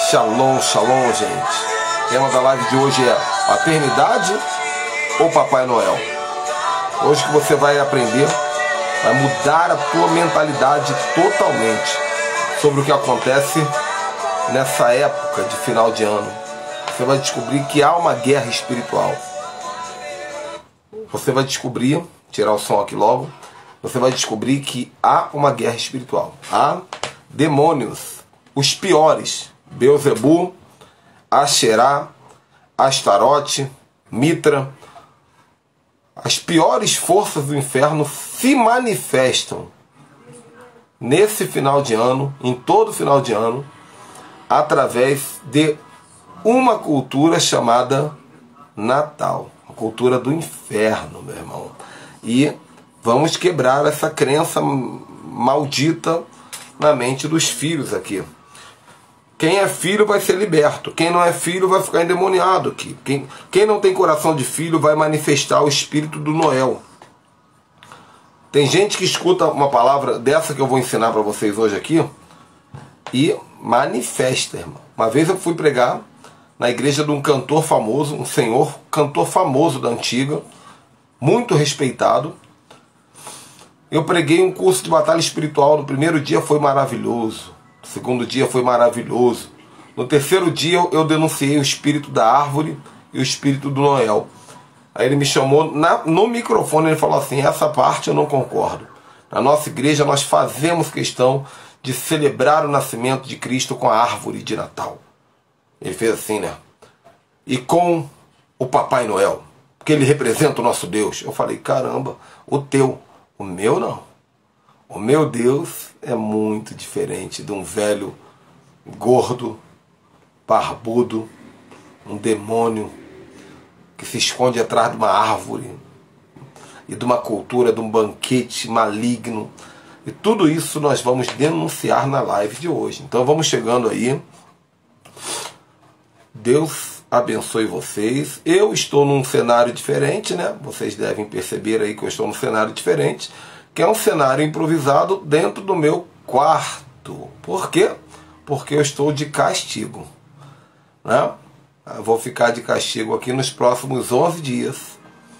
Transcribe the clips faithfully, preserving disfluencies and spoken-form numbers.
Shalom, shalom, gente. O tema da live de hoje é paternidade ou Papai Noel? Hoje que você vai aprender, vai mudar a tua mentalidade totalmente sobre o que acontece nessa época de final de ano. Você vai descobrir que há uma guerra espiritual. Você vai descobrir, tirar o som aqui logo, você vai descobrir que há uma guerra espiritual. Há demônios, os piores, Beelzebu, Asherá, Astarote, Mitra. As piores forças do inferno se manifestam nesse final de ano, em todo final de ano, através de uma cultura chamada Natal, a cultura do inferno, meu irmão. E vamos quebrar essa crença maldita na mente dos filhos aqui. Quem é filho vai ser liberto. Quem não é filho vai ficar endemoniado aqui. Quem, quem não tem coração de filho vai manifestar o espírito do Noel. Tem gente que escuta uma palavra dessa que eu vou ensinar para vocês hoje aqui e manifesta, irmão. Uma vez eu fui pregar na igreja de um cantor famoso, um senhor, cantor famoso da antiga, muito respeitado. Eu preguei um curso de batalha espiritual. No primeiro dia foi maravilhoso. No segundo dia foi maravilhoso. No terceiro dia eu denunciei o espírito da árvore e o espírito do Noel. Aí ele me chamou na, no microfone e falou assim: essa parte eu não concordo. Na nossa igreja nós fazemos questão de celebrar o nascimento de Cristo com a árvore de Natal. Ele fez assim, né? E com o Papai Noel, porque ele representa o nosso Deus. Eu falei: caramba, o teu, o meu não. O meu Deus é muito diferente de um velho gordo, barbudo, um demônio que se esconde atrás de uma árvore e de uma cultura, de um banquete maligno. E tudo isso nós vamos denunciar na live de hoje. Então vamos chegando aí. Deus abençoe vocês. Eu estou num cenário diferente, né? Vocês devem perceber aí que eu estou num cenário diferente, que é um cenário improvisado dentro do meu quarto. Por quê? Porque eu estou de castigo, né? Eu vou ficar de castigo aqui nos próximos onze dias.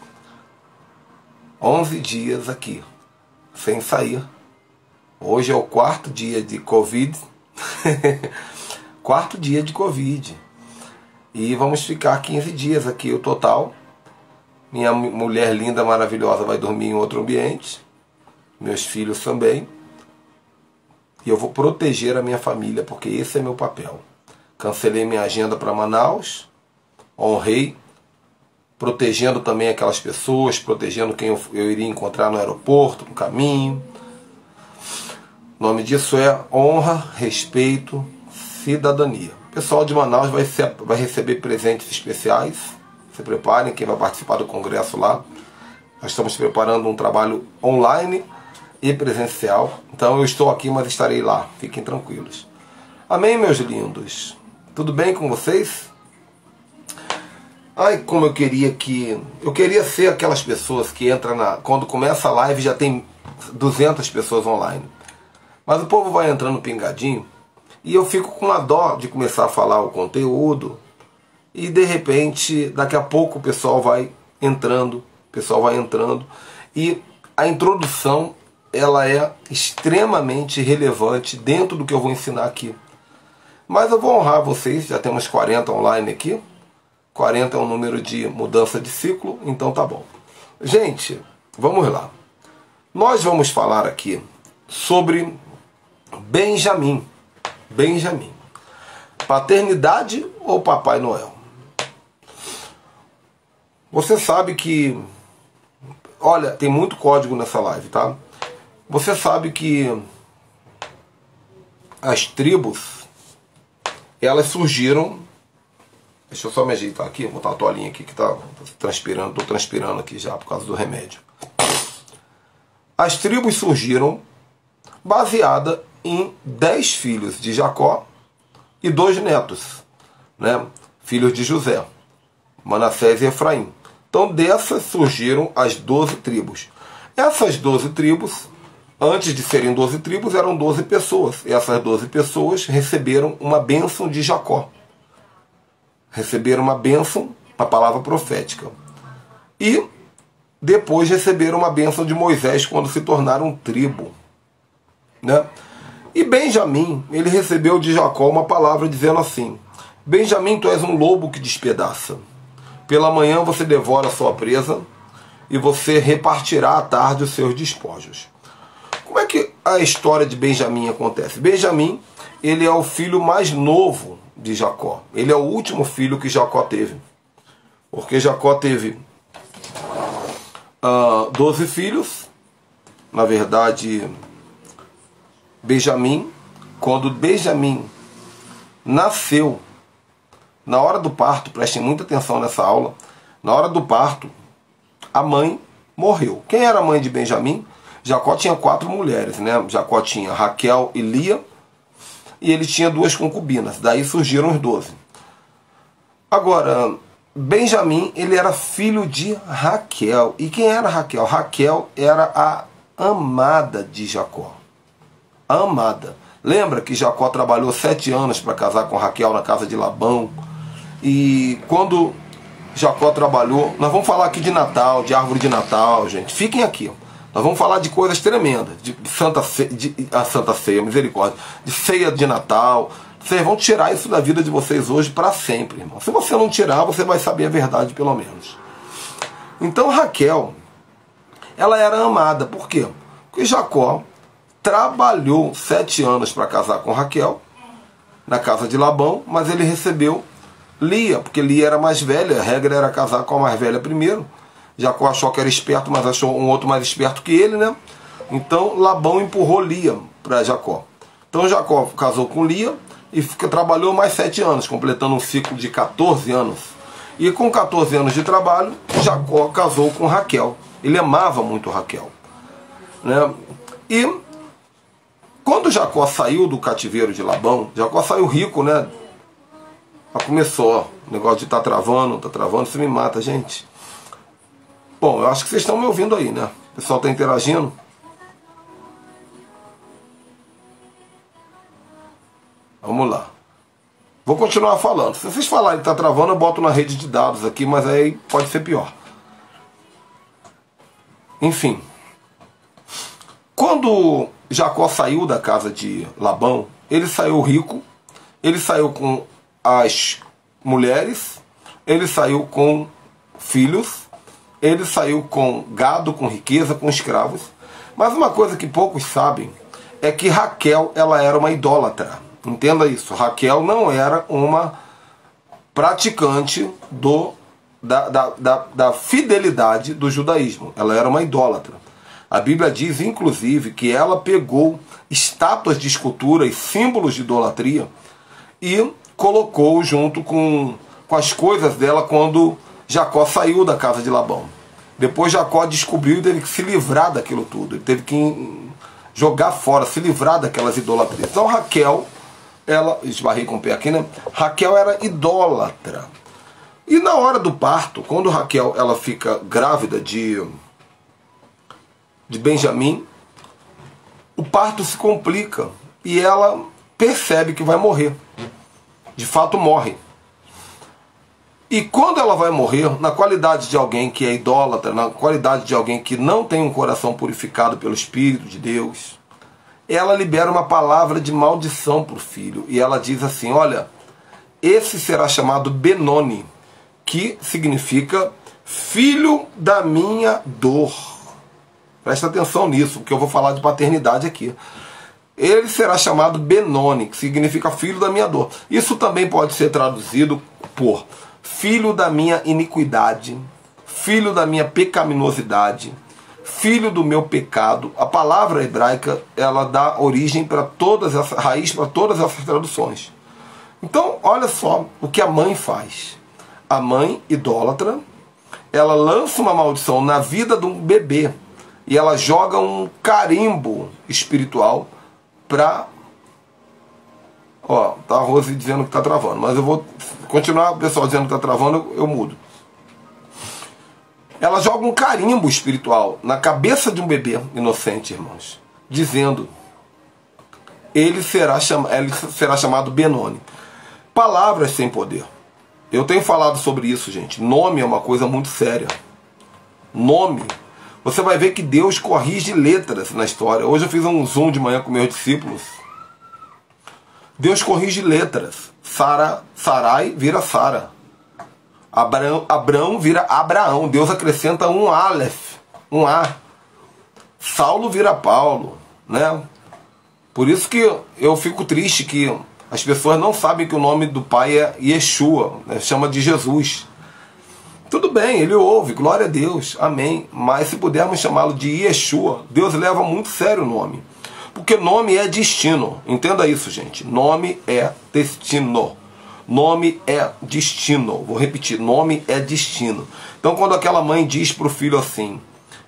onze dias aqui, sem sair. Hoje é o quarto dia de Covid. Quarto dia de Covid. E vamos ficar quinze dias aqui, o total. Minha mulher linda, maravilhosa, vai dormir em outro ambiente. Meus filhos também. E eu vou proteger a minha família, porque esse é meu papel. Cancelei minha agenda para Manaus. Honrei. Protegendo também aquelas pessoas, protegendo quem eu, eu iria encontrar no aeroporto, no caminho. O nome disso é honra, respeito, cidadania. O pessoal de Manaus vai, ser, vai receber presentes especiais. Se preparem, quem vai participar do congresso lá. Nós estamos preparando um trabalho online e presencial. Então eu estou aqui, mas estarei lá. Fiquem tranquilos. Amém, meus lindos? Tudo bem com vocês? Ai, como eu queria que... Eu queria ser aquelas pessoas que entram na... Quando começa a live já tem duzentas pessoas online. Mas o povo vai entrando pingadinho e eu fico com uma dó de começar a falar o conteúdo e de repente, daqui a pouco o pessoal vai entrando, o pessoal vai entrando e a introdução ela é extremamente relevante dentro do que eu vou ensinar aqui. Mas eu vou honrar vocês, já temos quarenta online aqui. quarenta é um número de mudança de ciclo, então tá bom. Gente, vamos lá. Nós vamos falar aqui sobre Benjamim. Benjamim. Paternidade ou Papai Noel? Você sabe que... Olha, tem muito código nessa live, tá? Você sabe que as tribos, elas surgiram... Deixa eu só me ajeitar aqui, vou botar a toalhinha aqui que tá transpirando, tô transpirando aqui já por causa do remédio. As tribos surgiram baseada em dez filhos de Jacó e dois netos, né? Filhos de José, Manassés e Efraim. Então dessas surgiram as doze tribos. Essas doze tribos Antes de serem doze tribos, eram doze pessoas. E essas doze pessoas receberam uma bênção de Jacó. Receberam uma bênção, uma palavra profética. E depois receberam uma bênção de Moisés quando se tornaram tribo. Né? E Benjamim, ele recebeu de Jacó uma palavra dizendo assim: Benjamim, tu és um lobo que despedaça. Pela manhã você devora a sua presa e você repartirá à tarde os seus despojos. Como é que a história de Benjamim acontece? Benjamim, ele é o filho mais novo de Jacó. Ele é o último filho que Jacó teve. Porque Jacó teve uh, doze filhos. Na verdade, Benjamim, quando Benjamim nasceu, na hora do parto, prestem muita atenção nessa aula, na hora do parto, a mãe morreu. Quem era a mãe de Benjamim? Jacó tinha quatro mulheres, né? Jacó tinha Raquel e Lia, e ele tinha duas concubinas, daí surgiram os doze. Agora, Benjamim, ele era filho de Raquel. E quem era Raquel? Raquel era a amada de Jacó. A amada. Lembra que Jacó trabalhou sete anos para casar com Raquel na casa de Labão? E quando Jacó trabalhou... Nós vamos falar aqui de Natal, de árvore de Natal, gente. Fiquem aqui. Nós vamos falar de coisas tremendas. De Santa Ceia, de, a Santa Ceia, misericórdia. De ceia de Natal. Vocês vão tirar isso da vida de vocês hoje para sempre, irmão. Se você não tirar, você vai saber a verdade, pelo menos. Então Raquel, ela era amada. Por quê? Porque Jacó trabalhou sete anos para casar com Raquel, na casa de Labão, mas ele recebeu Lia, porque Lia era mais velha, a regra era casar com a mais velha primeiro. Jacó achou que era esperto, mas achou um outro mais esperto que ele, né? Então Labão empurrou Lia para Jacó. Então Jacó casou com Lia e fica, trabalhou mais sete anos, completando um ciclo de quatorze anos. E com quatorze anos de trabalho, Jacó casou com Raquel. Ele amava muito Raquel. Né? E quando Jacó saiu do cativeiro de Labão, Jacó saiu rico, né? Já começou, ó, o negócio de tá travando, tá travando, você me mata, gente. Bom, eu acho que vocês estão me ouvindo aí, né? O pessoal está interagindo. Vamos lá. Vou continuar falando. Se vocês falarem que está travando, eu boto na rede de dados aqui, mas aí pode ser pior. Enfim. Quando Jacó saiu da casa de Labão, ele saiu rico, ele saiu com as mulheres, ele saiu com filhos, ele saiu com gado, com riqueza, com escravos. Mas uma coisa que poucos sabem é que Raquel, ela era uma idólatra. Entenda isso. Raquel não era uma praticante do, da, da, da, da fidelidade do judaísmo. Ela era uma idólatra. A Bíblia diz, inclusive, que ela pegou estátuas de escultura e símbolos de idolatria e colocou junto com, com as coisas dela quando Jacó saiu da casa de Labão. Depois Jacó descobriu e teve que se livrar daquilo tudo. Ele teve que jogar fora, se livrar daquelas idolatrias. Então Raquel, ela, esbarrei com o pé aqui, né? Raquel era idólatra. E na hora do parto, quando Raquel ela fica grávida de, de Benjamim, o parto se complica e ela percebe que vai morrer. De fato morre. E quando ela vai morrer, na qualidade de alguém que é idólatra, na qualidade de alguém que não tem um coração purificado pelo Espírito de Deus, ela libera uma palavra de maldição para o filho. E ela diz assim, olha, esse será chamado Benoni, que significa filho da minha dor. Presta atenção nisso, porque eu vou falar de paternidade aqui. Ele será chamado Benoni, que significa filho da minha dor. Isso também pode ser traduzido por filho da minha iniquidade, filho da minha pecaminosidade, filho do meu pecado. A palavra hebraica, ela dá origem para todas essas, raiz para todas essas traduções. Então, olha só o que a mãe faz. A mãe idólatra, ela lança uma maldição na vida de um bebê e ela joga um carimbo espiritual para... Ó, tá a Rose dizendo que tá travando, mas eu vou continuar, o pessoal dizendo que tá travando, eu, eu mudo. Ela joga um carimbo espiritual na cabeça de um bebê inocente, irmãos. dizendo, ele será, cham... ele será chamado Benoni. Palavras sem poder. Eu tenho falado sobre isso, gente. Nome é uma coisa muito séria. Nome. Você vai ver que Deus corrige letras na história. Hoje eu fiz um zoom de manhã com meus discípulos. Deus corrige letras. Sara, Sarai vira Sara. Abraão, Abraão vira Abraão. Deus acrescenta um Aleph, um A. Saulo vira Paulo, né? Por isso que eu fico triste que as pessoas não sabem que o nome do pai é Yeshua, né? Chama de Jesus. Tudo bem, ele ouve, glória a Deus, amém. Mas se pudermos chamá-lo de Yeshua, Deus leva muito sério o nome. Porque nome é destino. Entenda isso, gente. Nome é destino. Nome é destino. Vou repetir, nome é destino. Então quando aquela mãe diz para o filho assim,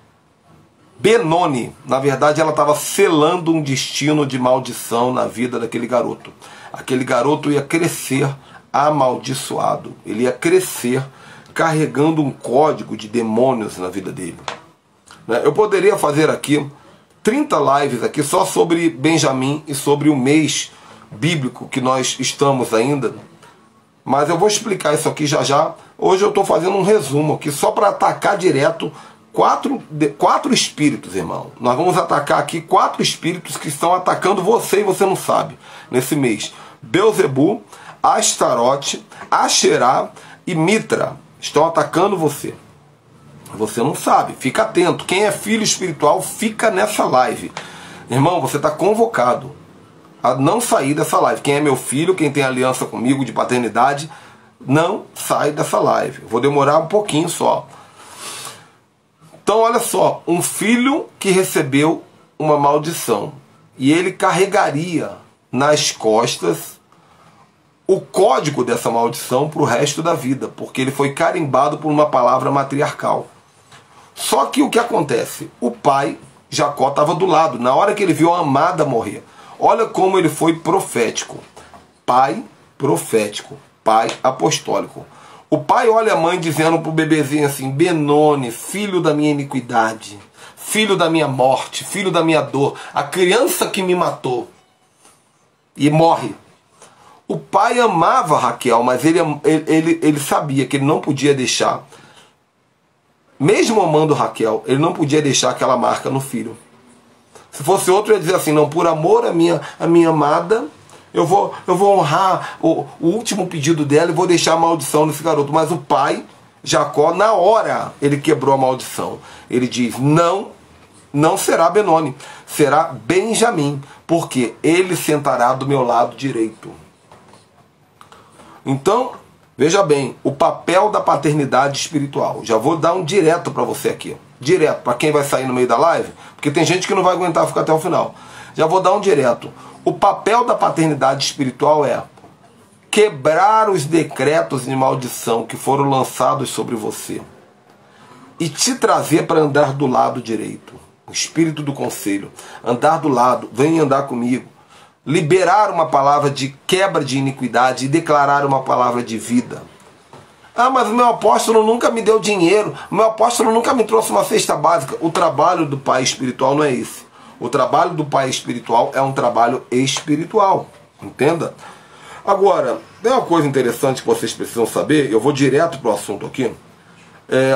Benoni, na verdade ela estava selando um destino de maldição na vida daquele garoto. Aquele garoto ia crescer amaldiçoado. Ele ia crescer carregando um código de demônios na vida dele. Eu poderia fazer aqui trinta lives aqui só sobre Benjamim e sobre o mês bíblico que nós estamos ainda. Mas eu vou explicar isso aqui já já. Hoje eu estou fazendo um resumo aqui só para atacar direto quatro, quatro espíritos, irmão. Nós vamos atacar aqui quatro espíritos que estão atacando você e você não sabe nesse mês. Belzebu, Astarote, Asherá e Mitra estão atacando você. Você não sabe, fica atento. Quem é filho espiritual, fica nessa live. Irmão, você está convocado a não sair dessa live. Quem é meu filho, quem tem aliança comigo de paternidade, não sai dessa live. Vou demorar um pouquinho só. Então, olha só, um filho que recebeu uma maldição e ele carregaria nas costas o código dessa maldição para o resto da vida, porque ele foi carimbado por uma palavra matriarcal. Só que o que acontece? O pai, Jacó, estava do lado, na hora que ele viu a amada morrer. Olha como ele foi profético. Pai profético, pai apostólico. O pai olha a mãe dizendo para o bebezinho assim, Benoni, filho da minha iniquidade, filho da minha morte, filho da minha dor, a criança que me matou. E morre. O pai amava Raquel, mas ele, ele, ele sabia que ele não podia deixar, mesmo amando Raquel, ele não podia deixar aquela marca no filho. Se fosse outro, ia dizer assim, não, por amor à minha, à minha amada, eu vou, eu vou honrar o, o último pedido dela e vou deixar a maldição nesse garoto. Mas o pai, Jacó, na hora, ele quebrou a maldição. Ele diz, não, não será Benoni, será Benjamim, porque ele sentará do meu lado direito. Então, veja bem, o papel da paternidade espiritual. Já vou dar um direto para você aqui. Direto, para quem vai sair no meio da live, porque tem gente que não vai aguentar ficar até o final. Já vou dar um direto. O papel da paternidade espiritual é quebrar os decretos de maldição que foram lançados sobre você e te trazer para andar do lado direito. O espírito do conselho. Andar do lado, vem andar comigo. Liberar uma palavra de quebra de iniquidade e declarar uma palavra de vida. Ah, mas o meu apóstolo nunca me deu dinheiro, o meu apóstolo nunca me trouxe uma cesta básica. O trabalho do pai espiritual não é esse. O trabalho do pai espiritual é um trabalho espiritual. Entenda? Agora, tem uma coisa interessante que vocês precisam saber, eu vou direto para o assunto aqui. É,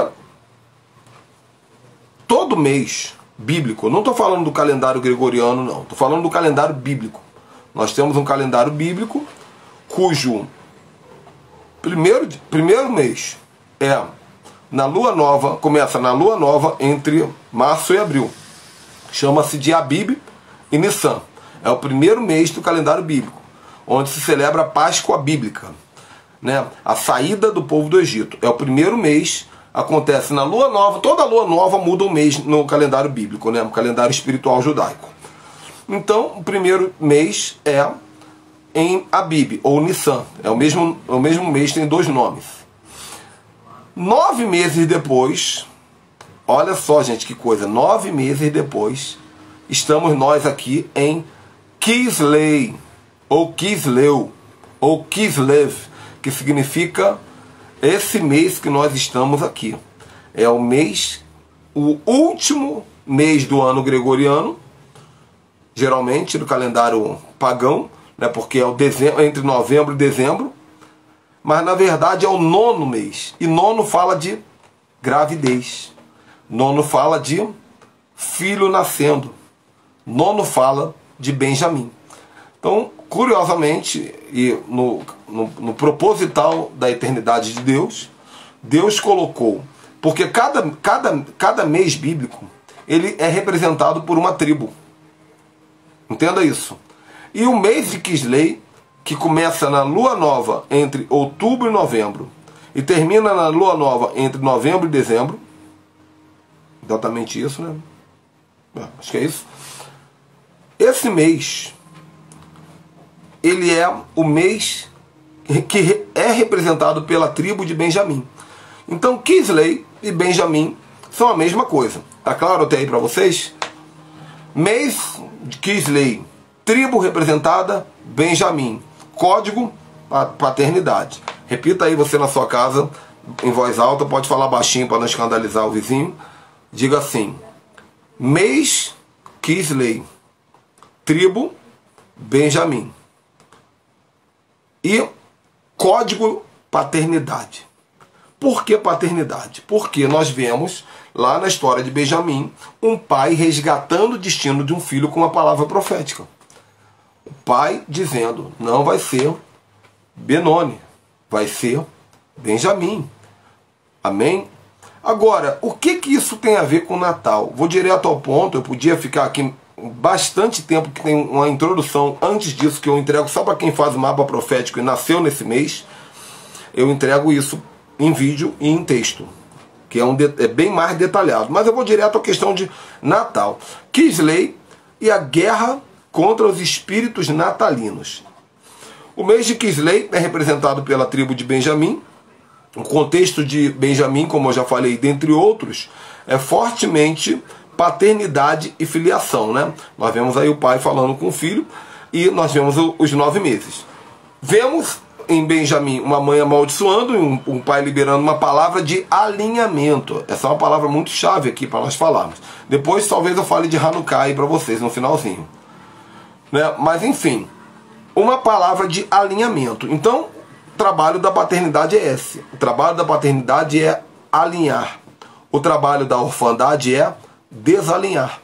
todo mês bíblico, não estou falando do calendário gregoriano, não. Estou falando do calendário bíblico. Nós temos um calendário bíblico cujo primeiro, primeiro mês é na lua nova, começa na lua nova entre março e abril. Chama-se de Abib e Nissan. É o primeiro mês do calendário bíblico, onde se celebra a Páscoa bíblica, né? A saída do povo do Egito. É o primeiro mês, acontece na lua nova. Toda lua nova muda um mês no calendário bíblico, né? No calendário espiritual judaico. Então, o primeiro mês é em Abib, ou Nissan. É o mesmo, o mesmo mês, tem dois nomes. Nove meses depois, olha só, gente, que coisa. Nove meses depois, estamos nós aqui em Kislev, ou Kisleu, ou Kislev, que significa esse mês que nós estamos aqui. É o mês, o último mês do ano gregoriano, geralmente no calendário pagão, né, porque é o dezembro, entre novembro e dezembro, mas na verdade é o nono mês. E nono fala de gravidez. Nono fala de filho nascendo. Nono fala de Benjamim. Então, curiosamente, e no, no, no proposital da eternidade de Deus, Deus colocou, porque cada, cada, cada mês bíblico, ele é representado por uma tribo. Entenda isso. E o mês de Quislei, que começa na lua nova entre outubro e novembro, e termina na lua nova entre novembro e dezembro, exatamente isso, né? Acho que é isso. Esse mês, ele é o mês que é representado pela tribo de Benjamim. Então, Quislei e Benjamim são a mesma coisa. Tá claro até aí para vocês? Mês de Quislei, tribo representada, Benjamim. Código, paternidade. Repita aí você na sua casa, em voz alta, pode falar baixinho para não escandalizar o vizinho. Diga assim: mês Quislei, tribo Benjamim. E código paternidade. Por que paternidade? Porque nós vemos lá na história de Benjamim um pai resgatando o destino de um filho com uma palavra profética. O pai dizendo: não vai ser Benoni, vai ser Benjamim. Amém? Agora, o que que isso tem a ver com o Natal? Vou direto ao ponto. Eu podia ficar aqui bastante tempo, que tem uma introdução antes disso que eu entrego só para quem faz o mapa profético e nasceu nesse mês. Eu entrego isso em vídeo e em texto, que é, um, é bem mais detalhado. Mas eu vou direto à questão de Natal. Quislei e a guerra contra os espíritos natalinos. O mês de Quislei é representado pela tribo de Benjamim. O contexto de Benjamim, como eu já falei, dentre outros, é fortemente paternidade e filiação, né? Nós vemos aí o pai falando com o filho e nós vemos os nove meses. Vemos em Benjamim uma mãe amaldiçoando e um, um pai liberando uma palavra de alinhamento. Essa é uma palavra muito chave aqui para nós falarmos. Depois talvez eu fale de Hanukkah aí para vocês no finalzinho, né? Mas enfim, uma palavra de alinhamento. Então, o trabalho da paternidade é esse. O trabalho da paternidade é alinhar. O trabalho da orfandade é desalinhar.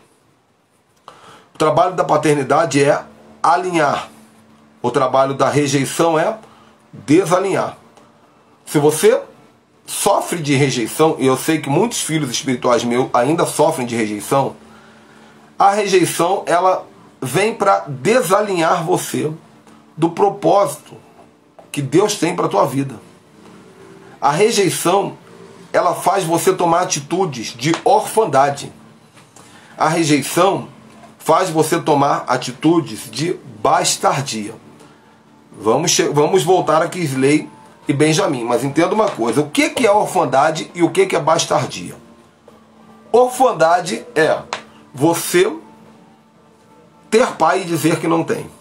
O trabalho da paternidade é alinhar. O trabalho da rejeição é desalinhar. Se você sofre de rejeição, e eu sei que muitos filhos espirituais meus ainda sofrem de rejeição, a rejeição, ela vem para desalinhar você do propósito que Deus tem para a tua vida. A rejeição, ela faz você tomar atitudes de orfandade. A rejeição faz você tomar atitudes de bastardia. Vamos, vamos voltar a Quislei e Benjamim, mas entenda uma coisa: o que, que é orfandade e o que, que é bastardia? Orfandade é você ter pai e dizer que não tem.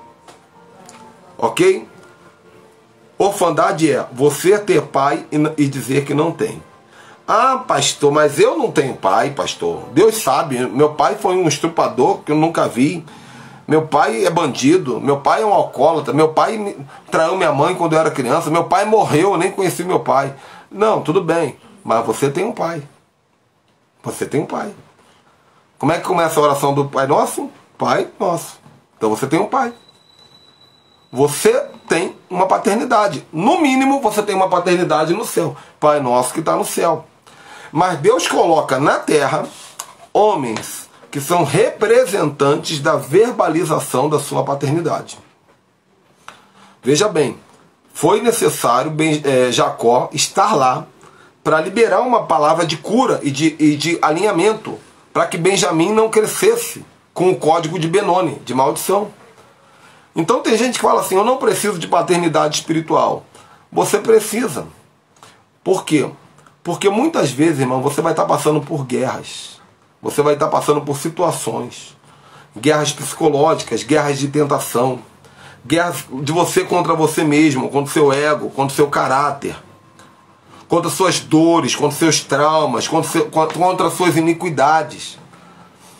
Ok? Orfandade é você ter pai e dizer que não tem. Ah, pastor, mas eu não tenho pai, pastor. Deus sabe, meu pai foi um estuprador que eu nunca vi. Meu pai é bandido, meu pai é um alcoólatra, meu pai traiu minha mãe quando eu era criança, meu pai morreu, eu nem conheci meu pai. Não, tudo bem, mas você tem um pai. Você tem um pai. Como é que começa a oração do Pai Nosso? Pai Nosso. Então você tem um pai. Você tem uma paternidade. No mínimo, você tem uma paternidade no céu. Pai Nosso que está no céu. Mas Deus coloca na terra homens que são representantes da verbalização da sua paternidade. Veja bem, foi necessário ben, é, Jacó estar lá para liberar uma palavra de cura e de, e de alinhamento, para que Benjamim não crescesse com o código de Benoni, de maldição. Então tem gente que fala assim: eu não preciso de paternidade espiritual. Você precisa. Por quê? Porque muitas vezes, irmão, você vai estar passando por guerras. Você vai estar passando por situações. Guerras psicológicas, guerras de tentação. Guerras de você contra você mesmo, contra o seu ego, contra o seu caráter. Contra suas dores, contra seus traumas, contra, seu, contra suas iniquidades.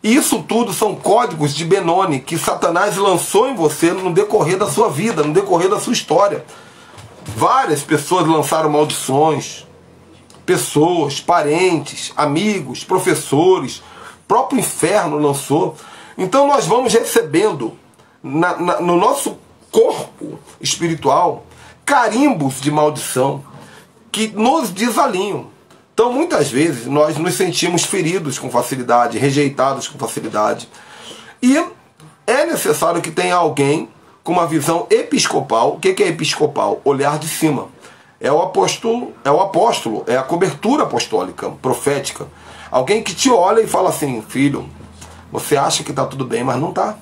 E isso tudo são códigos de Benoni que Satanás lançou em você no decorrer da sua vida, no decorrer da sua história. Várias pessoas lançaram maldições. Pessoas, parentes, amigos, professores, próprio inferno lançou. Então nós vamos recebendo na, na, no nosso corpo espiritual carimbos de maldição que nos desalinham. Então muitas vezes nós nos sentimos feridos com facilidade, rejeitados com facilidade. E é necessário que tenha alguém com uma visão episcopal. O que é episcopal? Olhar de cima. É o apóstolo, é o apóstolo, é a cobertura apostólica, profética. Alguém que te olha e fala assim: filho, você acha que está tudo bem, mas não está.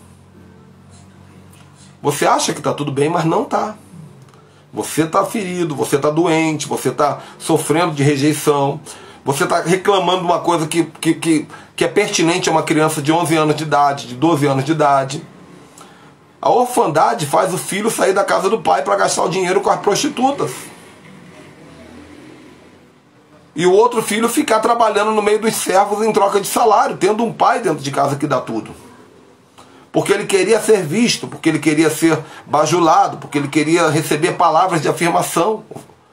Você acha que está tudo bem, mas não está. Você está ferido, você está doente, você está sofrendo de rejeição, você está reclamando de uma coisa que, que, que, que é pertinente a uma criança de onze anos de idade, de doze anos de idade. A orfandade faz o filho sair da casa do pai para gastar o dinheiro com as prostitutas. E o outro filho ficar trabalhando no meio dos servos em troca de salário, tendo um pai dentro de casa que dá tudo. Porque ele queria ser visto, porque ele queria ser bajulado, porque ele queria receber palavras de afirmação.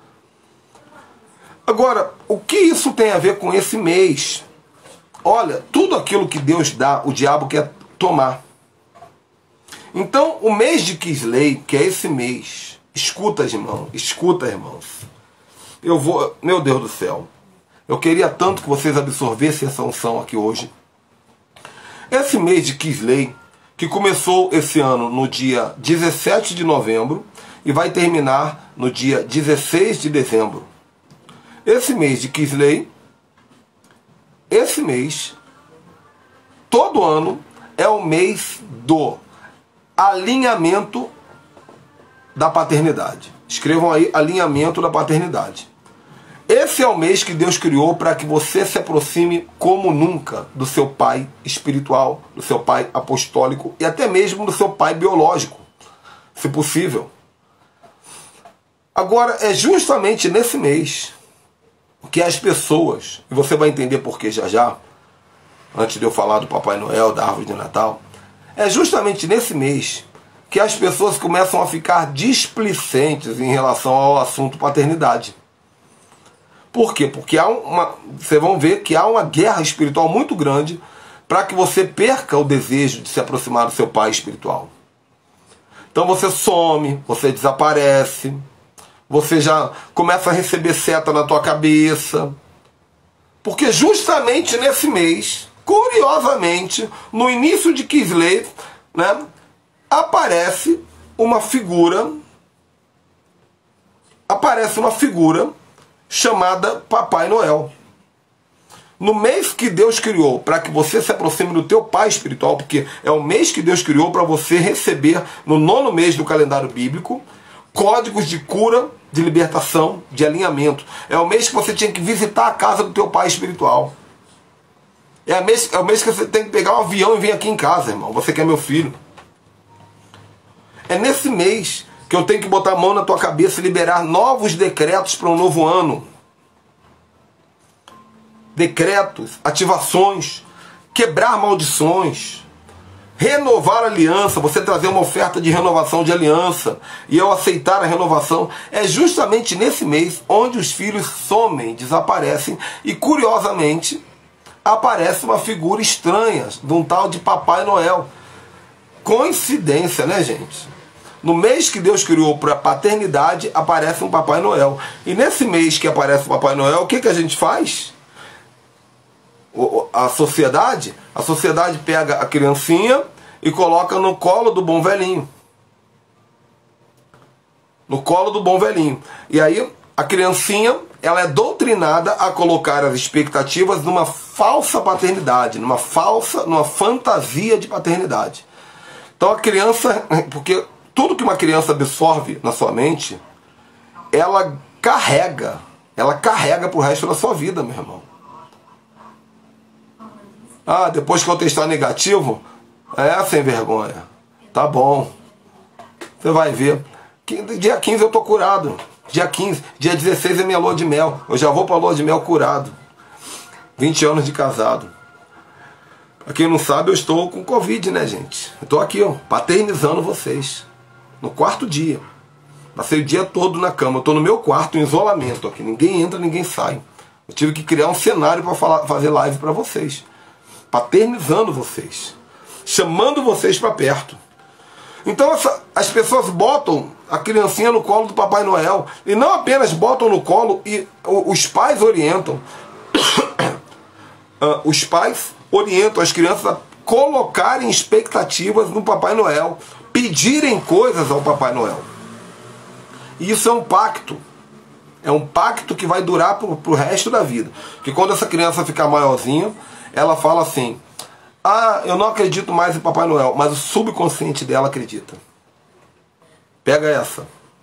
Agora, o que isso tem a ver com esse mês? Olha, tudo aquilo que Deus dá, o diabo quer tomar. Então, o mês de Quislei, que é esse mês, escuta, irmão, escuta, irmãos. Eu vou, meu Deus do céu, eu queria tanto que vocês absorvessem essa unção aqui hoje. Esse mês de Quislei, que começou esse ano no dia dezessete de novembro e vai terminar no dia dezesseis de dezembro. Esse mês de Quislei, esse mês, todo ano, é o mês do alinhamento da paternidade. Escrevam aí, alinhamento da paternidade. Esse é o mês que Deus criou para que você se aproxime como nunca do seu pai espiritual, do seu pai apostólico e até mesmo do seu pai biológico, se possível. Agora, é justamente nesse mês que as pessoas, e você vai entender por que já já, antes de eu falar do Papai Noel, da árvore de Natal, é justamente nesse mês que as pessoas começam a ficar displicentes em relação ao assunto paternidade. Por quê? Porque há uma, vocês vão ver que há uma guerra espiritual muito grande para que você perca o desejo de se aproximar do seu pai espiritual. Então você some, você desaparece, você já começa a receber seta na tua cabeça. Porque justamente nesse mês, curiosamente, no início de Quislei, né, aparece uma figura, aparece uma figura chamada Papai Noel. No mês que Deus criou para que você se aproxime do teu pai espiritual, porque é o mês que Deus criou para você receber, no nono mês do calendário bíblico, códigos de cura, de libertação, de alinhamento. É o mês que você tinha que visitar a casa do teu pai espiritual. É o mês, é o mês que você tem que pegar um avião e vir aqui em casa, irmão. Você que é meu filho. É nesse mês que eu tenho que botar a mão na tua cabeça e liberar novos decretos para um novo ano. Decretos, ativações, quebrar maldições, renovar a aliança, você trazer uma oferta de renovação de aliança e eu aceitar a renovação. É justamente nesse mês onde os filhos somem, desaparecem e, curiosamente, aparece uma figura estranha de um tal de Papai Noel. Coincidência, né, gente? No mês que Deus criou para a paternidade, aparece um Papai Noel. E nesse mês que aparece o Papai Noel, o que, que a gente faz? A sociedade, a sociedade pega a criancinha e coloca no colo do bom velhinho. No colo do bom velhinho. E aí a criancinha, ela é doutrinada a colocar as expectativas numa falsa paternidade, numa falsa, numa fantasia de paternidade. Então a criança, porque tudo que uma criança absorve na sua mente, ela carrega, ela carrega pro resto da sua vida, meu irmão. Ah, depois que eu testar negativo, é sem vergonha. Tá bom. Você vai ver. Dia quinze eu tô curado. Dia quinze. Dia dezesseis é minha lua de mel. Eu já vou pra lua de mel curado. vinte anos de casado. Pra quem não sabe, eu estou com Covid, né, gente? Eu tô aqui, ó, paternizando vocês. No quarto dia. Passei o dia todo na cama. Eu tô no meu quarto, em isolamento aqui. Ninguém entra, ninguém sai. Eu tive que criar um cenário para fazer live para vocês. Paternizando vocês. Chamando vocês para perto. Então essa, as pessoas botam a criancinha no colo do Papai Noel. E não apenas botam no colo, e os pais orientam. Os pais orientam as crianças a colocarem expectativas no Papai Noel. Pedirem coisas ao Papai Noel. E isso é um pacto. É um pacto que vai durar pro, pro resto da vida. Porque quando essa criança ficar maiorzinha, ela fala assim: ah, eu não acredito mais em Papai Noel, mas o subconsciente dela acredita. Pega essa.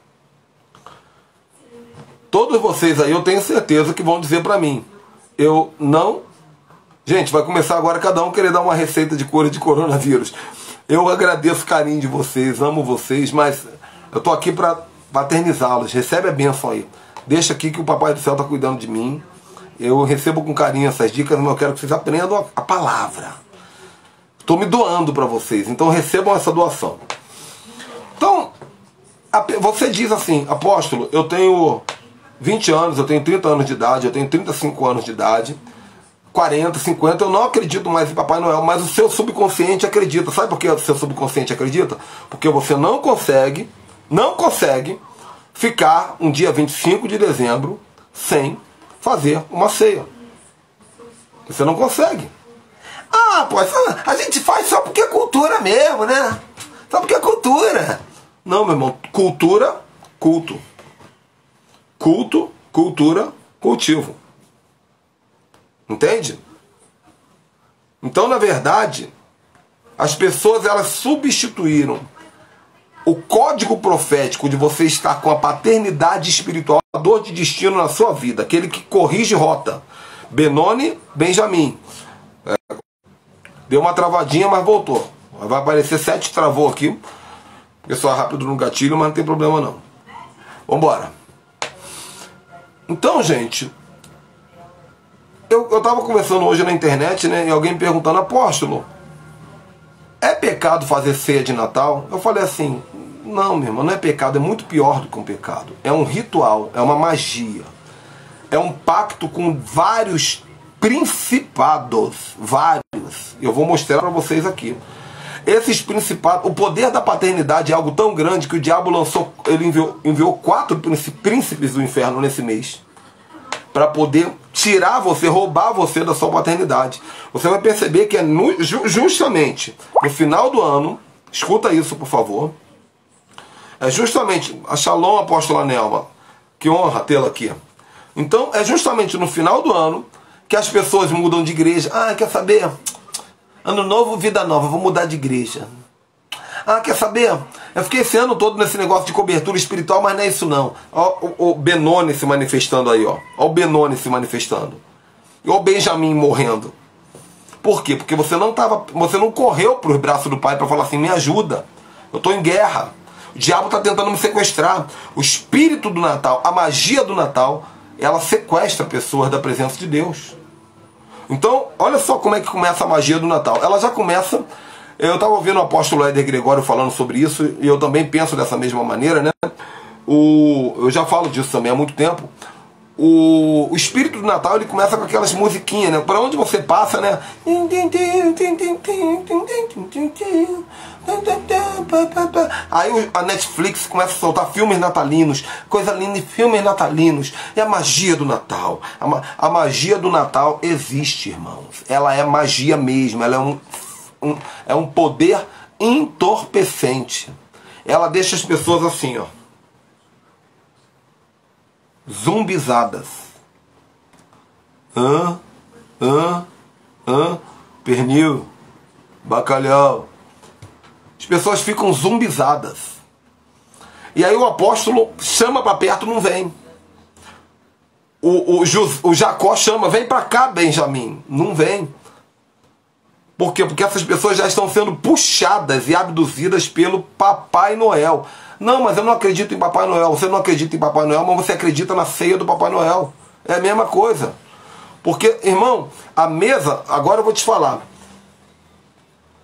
Todos vocês aí, eu tenho certeza que vão dizer pra mim: eu não... Gente, vai começar agora cada um querer dar uma receita de cura de coronavírus. Eu agradeço o carinho de vocês, amo vocês, mas eu tô aqui pra paternizá-los. Recebe a bênção aí. Deixa aqui que o Papai do Céu está cuidando de mim. Eu recebo com carinho essas dicas, mas eu quero que vocês aprendam a palavra. Estou me doando para vocês, então recebam essa doação. Então, você diz assim: apóstolo, eu tenho vinte anos, eu tenho trinta anos de idade, eu tenho trinta e cinco anos de idade, quarenta, cinquenta, eu não acredito mais em Papai Noel, mas o seu subconsciente acredita. Sabe por que o seu subconsciente acredita? Porque você não consegue, não consegue ficar um dia vinte e cinco de dezembro sem fazer uma ceia. Você não consegue. Ah, pô, a gente faz só porque é cultura mesmo, né? Só porque é cultura. Não, meu irmão, cultura, culto. Culto, cultura, cultivo. Entende? Então, na verdade, as pessoas, elas substituíram o código profético de você estar com a paternidade espiritual, a dor de destino na sua vida, aquele que corrige rota. Benoni, Benjamim. É, deu uma travadinha, mas voltou. Vai aparecer sete, travou aqui. Pessoal rápido no gatilho, mas não tem problema não. Vambora. Então, gente, eu, eu tava conversando hoje na internet, né, e alguém me perguntando: apóstolo, é pecado fazer ceia de Natal? Eu falei assim: não, meu irmão, não é pecado, é muito pior do que um pecado. É um ritual, é uma magia. É um pacto com vários principados, vários. Eu vou mostrar para vocês aqui. Esses principados, o poder da paternidade é algo tão grande que o diabo lançou, ele enviou, enviou quatro príncipes do inferno nesse mês, para poder tirar você, roubar você da sua paternidade. Você vai perceber que é no, justamente no final do ano, escuta isso por favor, é justamente, a Shalom, apóstola Nelma, que honra tê-la aqui. Então é justamente no final do ano que as pessoas mudam de igreja. Ah, quer saber? Ano novo, vida nova, vou mudar de igreja. Ah, quer saber? Eu fiquei esse ano todo nesse negócio de cobertura espiritual, mas não é isso não. Ó, o, o Benoni se manifestando aí, ó. Ó o Benoni se manifestando. E o Benjamim morrendo. Por quê? Porque você não tava, você não correu para os braços do pai para falar assim: me ajuda. Eu estou em guerra. O diabo está tentando me sequestrar. O espírito do Natal, a magia do Natal, ela sequestra pessoas da presença de Deus. Então, olha só como é que começa a magia do Natal. Ela já começa... Eu estava ouvindo o apóstolo Éder Gregório falando sobre isso, e eu também penso dessa mesma maneira, né? O, eu já falo disso também há muito tempo. O, o espírito do Natal, ele começa com aquelas musiquinhas, né? Para onde você passa, né? Aí a Netflix começa a soltar filmes natalinos, coisa linda, filmes natalinos. E a magia do Natal. A, a magia do Natal existe, irmãos. Ela é magia mesmo, ela é um... Um, é um poder entorpecente. Ela deixa as pessoas assim, ó, zumbizadas. Hã? Hã? Hã? Pernil, bacalhau. As pessoas ficam zumbizadas. E aí o apóstolo chama para perto, não vem. O, o, o Jacó chama: vem para cá, Benjamim. Não vem. Por quê? Porque essas pessoas já estão sendo puxadas e abduzidas pelo Papai Noel. Não, mas eu não acredito em Papai Noel. Você não acredita em Papai Noel, mas você acredita na ceia do Papai Noel. É a mesma coisa. Porque, irmão, a mesa, agora eu vou te falar.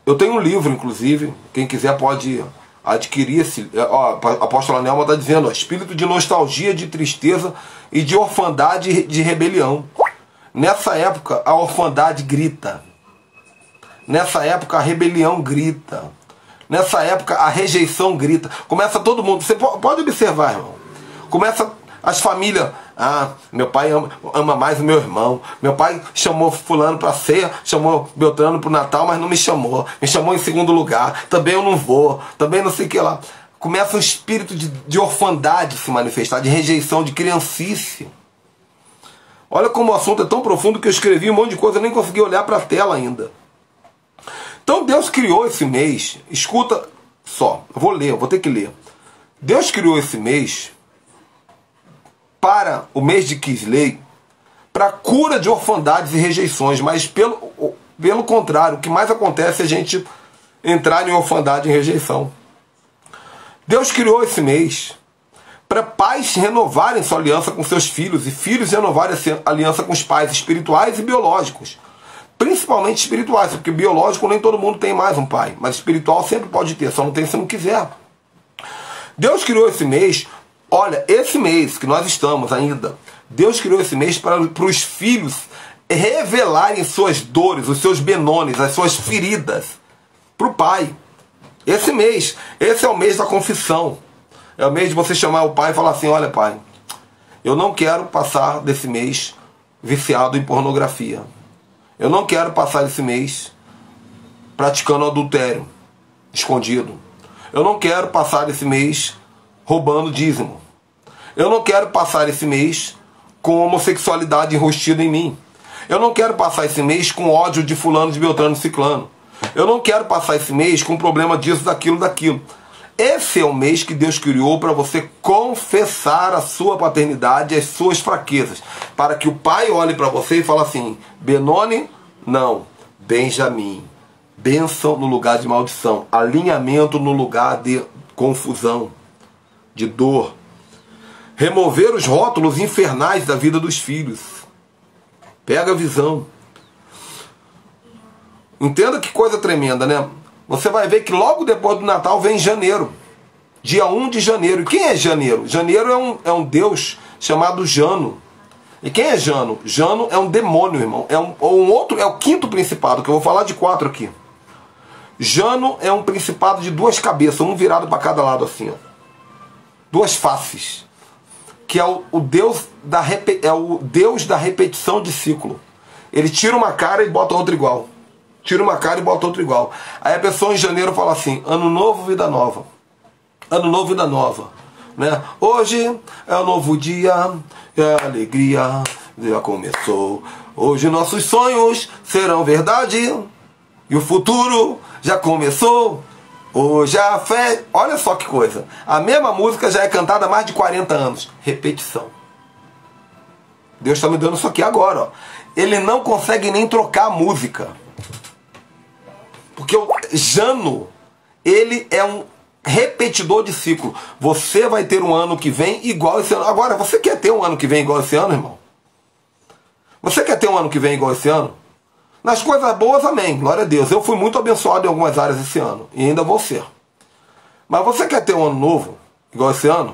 Eu tenho um livro, inclusive, quem quiser pode adquirir esse. Ó, a apóstola Nelma está dizendo, ó, espírito de nostalgia, de tristeza e de orfandade e de rebelião. Nessa época, a orfandade grita. Nessa época, a rebelião grita. Nessa época, a rejeição grita. Começa todo mundo. Você pode observar, irmão. Começa as famílias. Ah, meu pai ama, ama mais o meu irmão. Meu pai chamou fulano para ceia, chamou Beltrano para o Natal, mas não me chamou. Me chamou em segundo lugar. Também eu não vou. Também não sei o que lá. Começa um espírito de, de orfandade se manifestar, de rejeição, de criancice. Olha como o assunto é tão profundo que eu escrevi um monte de coisa e nem consegui olhar para a tela ainda. Então Deus criou esse mês, escuta só, eu vou ler, eu vou ter que ler. Deus criou esse mês para o mês de Kisley, para cura de orfandades e rejeições, mas pelo, pelo contrário, o que mais acontece é a gente entrar em orfandade e rejeição. Deus criou esse mês para pais renovarem sua aliança com seus filhos e filhos renovarem essa aliança com os pais espirituais e biológicos. Principalmente espirituais, porque biológico nem todo mundo tem mais um pai, mas espiritual sempre pode ter, só não tem se não quiser. Deus criou esse mês, olha, esse mês que nós estamos ainda, Deus criou esse mês para, para os filhos revelarem suas dores, os seus benones, as suas feridas para o pai. Esse mês, esse é o mês da confissão. É o mês de você chamar o pai e falar assim, olha pai, eu não quero passar desse mês viciado em pornografia. Eu não quero passar esse mês praticando adultério escondido. Eu não quero passar esse mês roubando dízimo. Eu não quero passar esse mês com homossexualidade enrostida em mim. Eu não quero passar esse mês com ódio de fulano, de Beltrano, de Ciclano. Eu não quero passar esse mês com problema disso, daquilo, daquilo. Esse é o mês que Deus criou para você confessar a sua paternidade e as suas fraquezas. Para que o pai olhe para você e fale assim, Benoni, não, Benjamim. Bênção no lugar de maldição. Alinhamento no lugar de confusão, de dor. Remover os rótulos infernais da vida dos filhos. Pega a visão. Entenda que coisa tremenda, né? Você vai ver que logo depois do Natal vem janeiro. Dia um de janeiro. E quem é janeiro? Janeiro é um, é um deus chamado Jano. E quem é Jano? Jano é um demônio, irmão. É um, um outro, é o quinto principado, que eu vou falar de quatro aqui. Jano é um principado de duas cabeças, um virado para cada lado assim, ó. Duas faces. Que é o, o, deus da, é o deus da repetição de ciclo. Ele tira uma cara e bota outra igual. Tira uma cara e bota outra igual. Aí a pessoa em janeiro fala assim, ano novo, vida nova. Ano novo, vida nova. Né? Hoje é um novo dia, é a alegria já começou. Hoje nossos sonhos serão verdade e o futuro já começou. Hoje a fé... Olha só que coisa. A mesma música já é cantada há mais de quarenta anos. Repetição. Deus está me dando isso aqui agora. Ó. Ele não consegue nem trocar a música. Porque o Jano, ele é um repetidor de ciclo. Você vai ter um ano que vem igual esse ano. Agora, você quer ter um ano que vem igual esse ano, irmão? Você quer ter um ano que vem igual esse ano? Nas coisas boas, amém. Glória a Deus. Eu fui muito abençoado em algumas áreas esse ano. E ainda vou ser. Mas você quer ter um ano novo igual esse ano?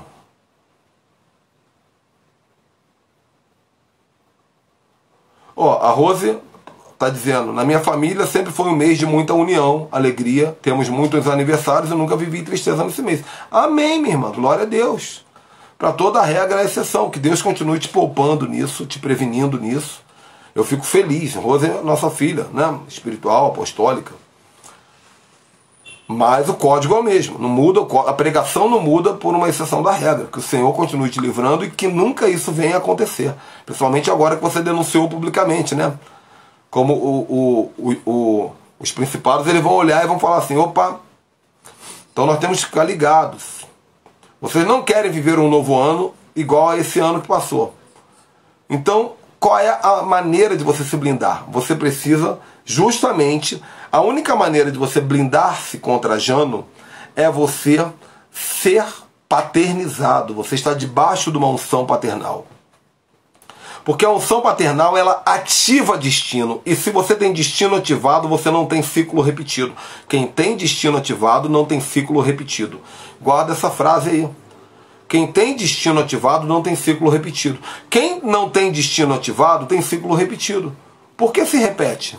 Ó, a Rose está dizendo, na minha família sempre foi um mês de muita união, alegria, temos muitos aniversários, eu nunca vivi tristeza nesse mês. Amém, minha irmã, glória a Deus. Para toda a regra é exceção, que Deus continue te poupando nisso, te prevenindo nisso. Eu fico feliz, Rosa é nossa filha, né? Espiritual, apostólica. Mas o código é o mesmo, não muda, a pregação não muda por uma exceção da regra, que o Senhor continue te livrando e que nunca isso venha a acontecer. Principalmente agora que você denunciou publicamente, né? Como o, o, o, o, os principados, eles vão olhar e vão falar assim, opa, então nós temos que ficar ligados. Vocês não querem viver um novo ano igual a esse ano que passou. Então, qual é a maneira de você se blindar? Você precisa, justamente, a única maneira de você blindar-se contra Jano é você ser paternizado. Você está debaixo de uma unção paternal. Porque a unção paternal, ela ativa destino. E se você tem destino ativado, você não tem ciclo repetido. Quem tem destino ativado não tem ciclo repetido. Guarda essa frase aí. Quem tem destino ativado não tem ciclo repetido. Quem não tem destino ativado tem ciclo repetido. Por que se repete?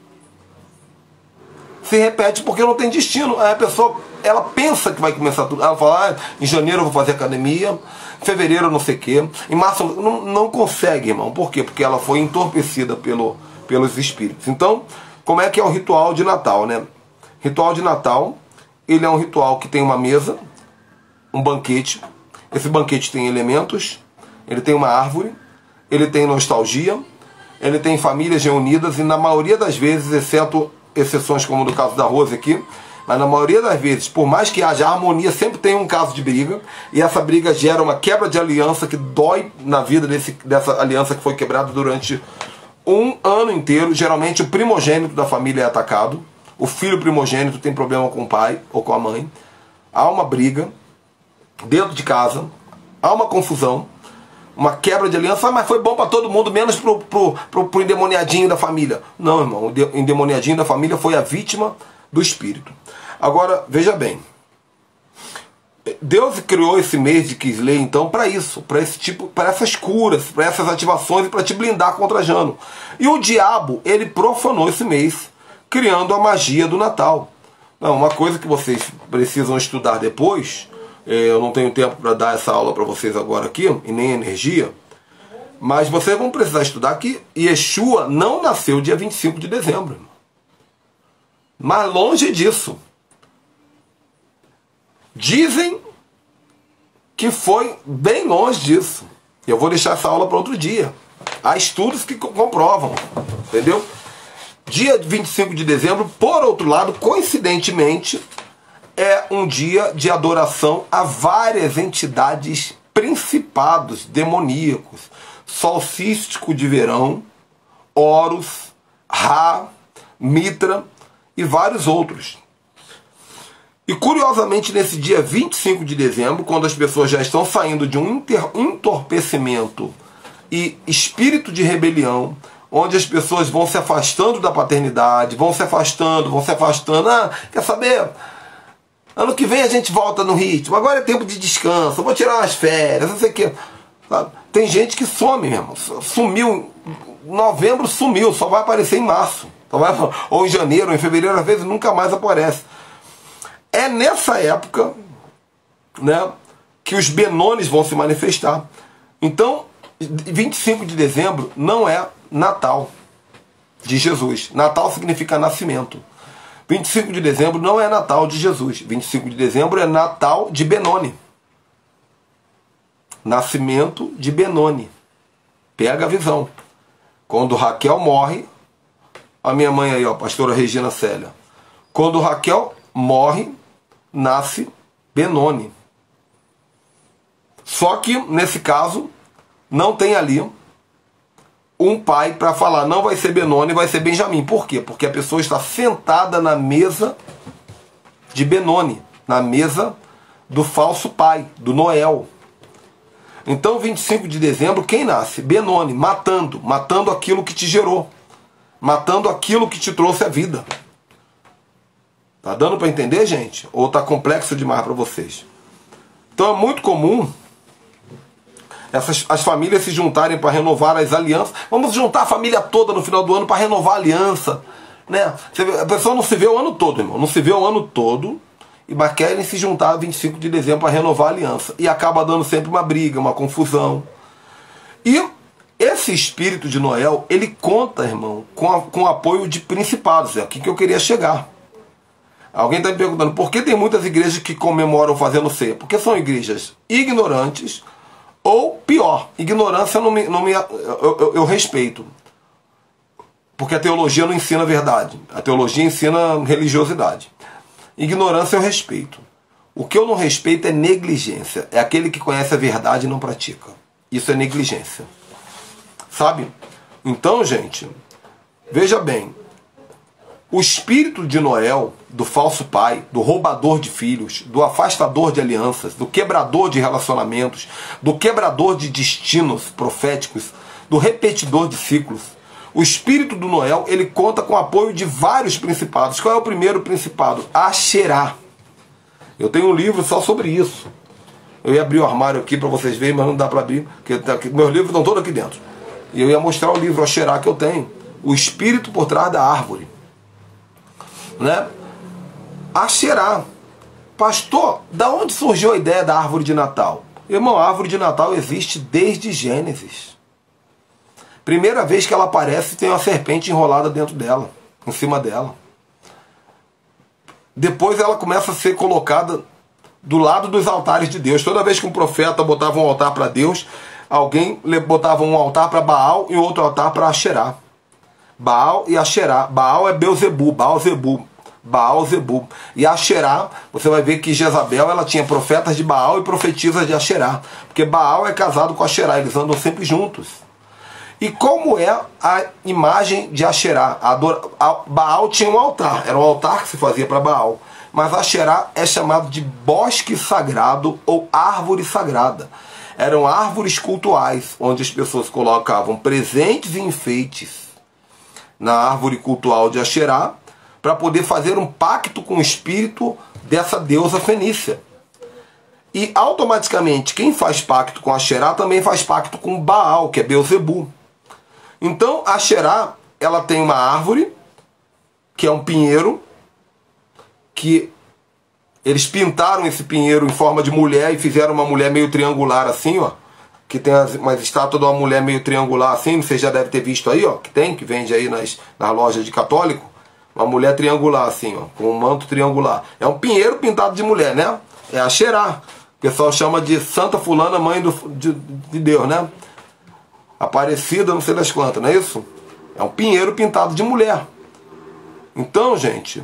Se repete porque não tem destino. Aí a pessoa, ela pensa que vai começar tudo. Ela fala, ah, em janeiro eu vou fazer academia, em fevereiro não sei o quê, em março não, não consegue, irmão. Por quê? Porque ela foi entorpecida pelo, pelos espíritos. Então, como é que é o ritual de Natal, né? Ritual de Natal, ele é um ritual que tem uma mesa, um banquete. Esse banquete tem elementos, ele tem uma árvore, ele tem nostalgia, ele tem famílias reunidas e na maioria das vezes, exceto exceções como no caso da Rose aqui, mas na maioria das vezes, por mais que haja harmonia, sempre tem um caso de briga, e essa briga gera uma quebra de aliança que dói na vida desse, dessa aliança que foi quebrada durante um ano inteiro. Geralmente o primogênito da família é atacado, o filho primogênito tem problema com o pai ou com a mãe, há uma briga dentro de casa, há uma confusão, uma quebra de aliança. Ah, mas foi bom para todo mundo, menos pro, pro, pro, pro endemoniadinho da família. Não, irmão, o endemoniadinho da família foi a vítima do espírito. Agora, veja bem, Deus criou esse mês de Kislev, então, para isso, para esse tipo, para essas curas, para essas ativações e para te blindar contra Jano. E o diabo, ele profanou esse mês, criando a magia do Natal. Não, uma coisa que vocês precisam estudar depois, eu não tenho tempo para dar essa aula para vocês agora aqui, e nem energia, mas vocês vão precisar estudar que Yeshua não nasceu dia vinte e cinco de dezembro. Mas longe disso. Dizem que foi bem longe disso. Eu vou deixar essa aula para outro dia. Há estudos que comprovam, entendeu? Dia vinte e cinco de dezembro, por outro lado, coincidentemente, é um dia de adoração a várias entidades, principados demoníacos, solstístico de verão, Horus, Ra, Mitra e vários outros. E curiosamente, nesse dia vinte e cinco de dezembro, quando as pessoas já estão saindo de um entorpecimento e espírito de rebelião, onde as pessoas vão se afastando da paternidade, vão se afastando, vão se afastando, ah, quer saber? Ano que vem a gente volta no ritmo, agora é tempo de descanso, eu vou tirar umas férias, não sei o que. Tem gente que some mesmo, sumiu, novembro sumiu, só vai aparecer em março, só vai, ou em janeiro, ou em fevereiro, às vezes nunca mais aparece. É nessa época, né, que os Benones vão se manifestar. Então, vinte e cinco de dezembro não é Natal de Jesus. Natal significa nascimento. vinte e cinco de dezembro não é Natal de Jesus. vinte e cinco de dezembro é Natal de Benoni. Nascimento de Benoni. Pega a visão. Quando Raquel morre, a minha mãe aí, ó, pastora Regina Célia. Quando Raquel morre, nasce Benoni. Só que, nesse caso, não tem ali um pai para falar, não vai ser Benoni, vai ser Benjamim. Por quê? Porque a pessoa está sentada na mesa de Benoni, na mesa do falso pai, do Noel. Então, vinte e cinco de dezembro, quem nasce? Benoni, matando, matando aquilo que te gerou, matando aquilo que te trouxe a vida. Tá dando para entender, gente? Ou tá complexo demais para vocês? Então é muito comum essas, as famílias se juntarem para renovar as alianças. Vamos juntar a família toda no final do ano para renovar a aliança, né? A pessoa não se vê o ano todo, irmão. Não se vê o ano todo, e mas querem se juntar vinte e cinco de dezembro para renovar a aliança. E acaba dando sempre uma briga, uma confusão. E esse espírito de Noel, ele conta, irmão, com, a, com o apoio de principados. É aqui que eu queria chegar. Alguém está me perguntando, por que tem muitas igrejas que comemoram fazendo ceia? Porque são igrejas ignorantes, ou pior, ignorância não me, não me, eu, eu, eu respeito. Porque a teologia não ensina a verdade. A teologia ensina religiosidade. Ignorância eu respeito. O que eu não respeito é negligência. É aquele que conhece a verdade e não pratica. Isso é negligência. Sabe? Então, gente, veja bem. O espírito de Noel, do falso pai, do roubador de filhos, do afastador de alianças, do quebrador de relacionamentos, do quebrador de destinos proféticos, do repetidor de ciclos. O espírito do Noel, ele conta com o apoio de vários principados. Qual é o primeiro principado? Asherá. Eu tenho um livro só sobre isso. Eu ia abrir o armário aqui para vocês verem, mas não dá para abrir, porque meus livros estão todos aqui dentro. E eu ia mostrar o livro Asherá que eu tenho. O espírito por trás da árvore. Né? Asherá. Pastor, da onde surgiu a ideia da árvore de Natal? Irmão, a árvore de Natal existe desde Gênesis. Primeira vez que ela aparece, tem uma serpente enrolada dentro dela, em cima dela. Depois ela começa a ser colocada do lado dos altares de Deus. Toda vez que um profeta botava um altar para Deus, alguém botava um altar para Baal e outro altar para Asherá. Baal e Asherá. Baal é Beuzebu, Baal-zebu. Baal-zebu. E Asherá, você vai ver que Jezabel, ela tinha profetas de Baal e profetisas de Asherá. Porque Baal é casado com Asherá, eles andam sempre juntos. E como é a imagem de Asherá? A a Baal tinha um altar, era um altar que se fazia para Baal. Mas Asherá é chamado de bosque sagrado ou árvore sagrada. Eram árvores cultuais, onde as pessoas colocavam presentes e enfeites na árvore cultual de Asherá, para poder fazer um pacto com o espírito dessa deusa fenícia. E automaticamente quem faz pacto com Asherá também faz pacto com Baal, que é Beuzebu. Então Asherá, ela tem uma árvore, que é um pinheiro, que eles pintaram esse pinheiro em forma de mulher e fizeram uma mulher meio triangular assim, ó. Que tem uma estátua de uma mulher meio triangular assim, você já deve ter visto aí, ó. Que tem, que vende aí nas, nas lojas de católico. Uma mulher triangular assim, ó, com um manto triangular. É um pinheiro pintado de mulher, né? É Asherá. O pessoal chama de Santa Fulana, mãe do, de, de Deus, né? Aparecida, não sei das quantas, não é isso? É um pinheiro pintado de mulher. Então, gente,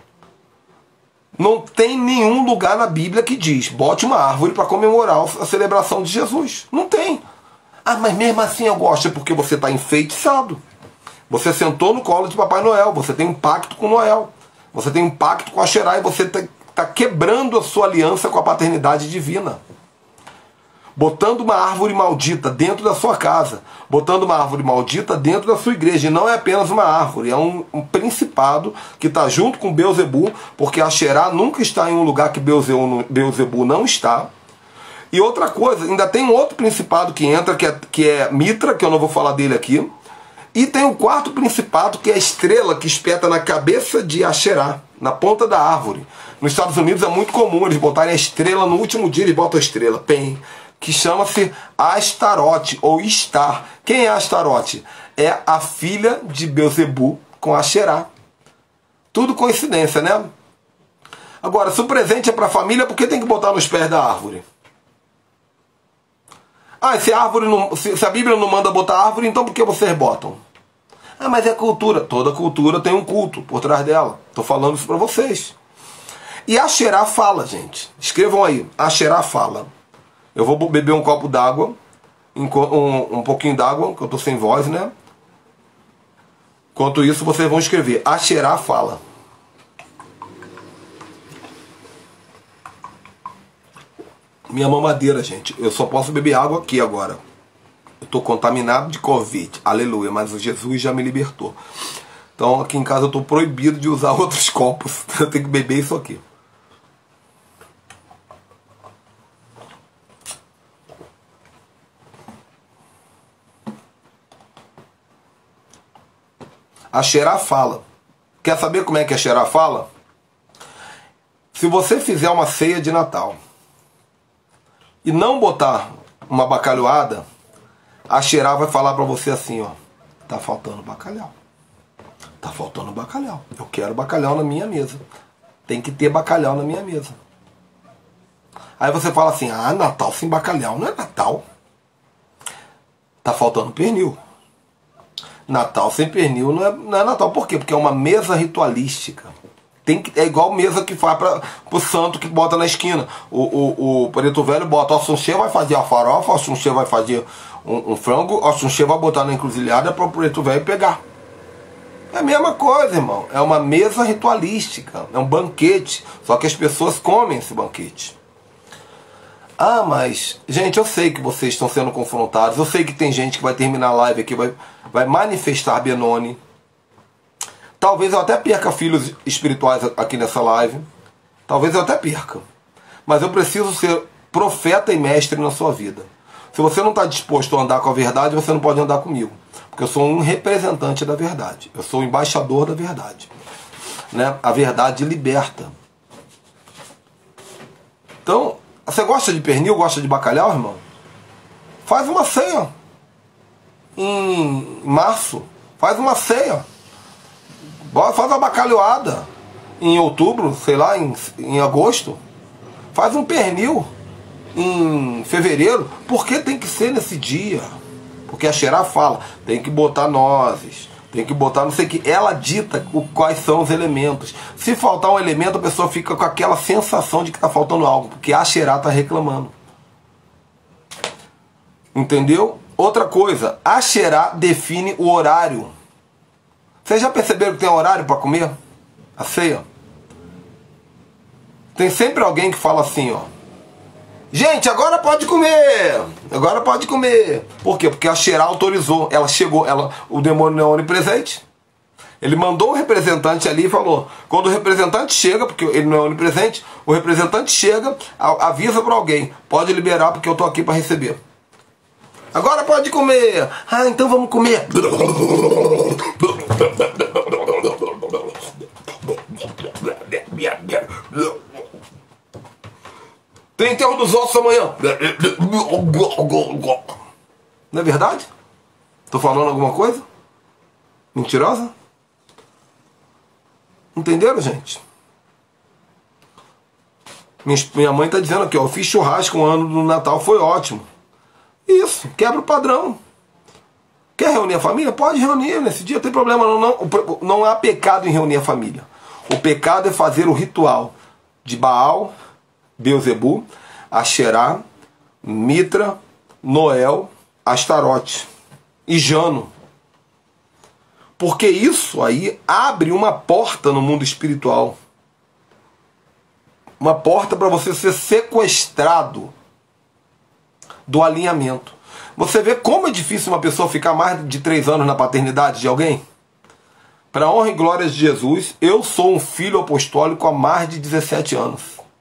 não tem nenhum lugar na Bíblia que diz bote uma árvore para comemorar a celebração de Jesus. Não tem. Ah, mas mesmo assim eu gosto, é porque você está enfeitiçado. Você sentou no colo de Papai Noel, você tem um pacto com Noel. Você tem um pacto com Asherá e você está quebrando a sua aliança com a paternidade divina. Botando uma árvore maldita dentro da sua casa, botando uma árvore maldita dentro da sua igreja. E não é apenas uma árvore, é um, um principado que está junto com Beuzebu, porque Asherá nunca está em um lugar que Beuzebu não está. E outra coisa, ainda tem um outro principado que entra, que é, que é Mitra, que eu não vou falar dele aqui. E tem o quarto principado, que é a estrela que espeta na cabeça de Asherá, na ponta da árvore. Nos Estados Unidos é muito comum eles botarem a estrela no último dia, eles botam a estrela, Pen, que chama-se Astarote, ou Star. Quem é Astarote? É a filha de Beuzebu com Asherá. Tudo coincidência, né? Agora, se o presente é para a família, por que tem que botar nos pés da árvore? Ah, se a, árvore não, se, se a Bíblia não manda botar árvore, então por que vocês botam? Ah, mas é cultura. Toda cultura tem um culto por trás dela. Estou falando isso para vocês. E Asherá fala, gente. Escrevam aí. Asherá fala. Eu vou beber um copo d'água, um, um pouquinho d'água, que eu estou sem voz, né? Enquanto isso, vocês vão escrever. Asherá fala. Minha mamadeira, gente. Eu só posso beber água aqui agora. Eu estou contaminado de Covid. Aleluia. Mas o Jesus já me libertou. Então aqui em casa eu estou proibido de usar outros copos. Eu tenho que beber isso aqui. Asherá fala. Quer saber como é que Asherá fala? Se você fizer uma ceia de Natal e não botar uma bacalhoada, Asherá vai falar para você assim, ó, tá faltando bacalhau. Tá faltando bacalhau. Eu quero bacalhau na minha mesa. Tem que ter bacalhau na minha mesa. Aí você fala assim, ah, Natal sem bacalhau não é Natal. Tá faltando pernil. Natal sem pernil não é, não é Natal. Por quê? Porque é uma mesa ritualística. Tem que, é igual mesa que faz para o santo que bota na esquina. O, o, o preto velho bota, o Assunchê vai fazer a farofa, o Assunchê vai fazer um, um frango, o Assunchê vai botar na encruzilhada para o preto velho pegar. É a mesma coisa, irmão. É uma mesa ritualística. É um banquete. Só que as pessoas comem esse banquete. Ah, mas, gente, eu sei que vocês estão sendo confrontados. Eu sei que tem gente que vai terminar a live aqui, vai, vai manifestar Benoni. Talvez eu até perca filhos espirituais aqui nessa live. Talvez eu até perca. Mas eu preciso ser profeta e mestre na sua vida. Se você não está disposto a andar com a verdade, você não pode andar comigo. Porque eu sou um representante da verdade. Eu sou o embaixador da verdade. Né? A verdade liberta. Então, você gosta de pernil, gosta de bacalhau, irmão? Faz uma ceia. Em março, faz uma ceia. Faz uma bacalhoada. Em outubro, sei lá, em, em agosto. Faz um pernil em fevereiro. Por que tem que ser nesse dia? Porque a Xerá fala, tem que botar nozes, tem que botar não sei o que. Ela dita o, quais são os elementos. Se faltar um elemento, a pessoa fica com aquela sensação de que está faltando algo, porque a Xerá está reclamando. Entendeu? Outra coisa, a Xerá define o horário. Vocês já perceberam que tem horário para comer? A ceia? Tem sempre alguém que fala assim, ó. Gente, agora pode comer! Agora pode comer! Por quê? Porque a Xerá autorizou. Ela chegou, ela, o demônio não é onipresente. Ele mandou o representante ali e falou. Quando o representante chega, porque ele não é onipresente, o representante chega, avisa para alguém. Pode liberar porque eu tô aqui para receber. Agora pode comer! Ah, então vamos comer! Tem enterro dos ossos amanhã. Não é verdade? Tô falando alguma coisa? Mentirosa? Entenderam, gente? Minha mãe tá dizendo aqui, ó. Eu fiz churrasco um ano no Natal, foi ótimo. Isso, quebra o padrão. Quer reunir a família? Pode reunir nesse dia, não tem problema não. Não, não há pecado em reunir a família. O pecado é fazer o ritual de Baal, Beuzebu, Asherá, Mitra, Noel, Astarote e Jano. Porque isso aí abre uma porta no mundo espiritual. Uma porta para você ser sequestrado do alinhamento. Você vê como é difícil uma pessoa ficar mais de três anos na paternidade de alguém? Para a honra e glória de Jesus, eu sou um filho apostólico há mais de dezessete anos.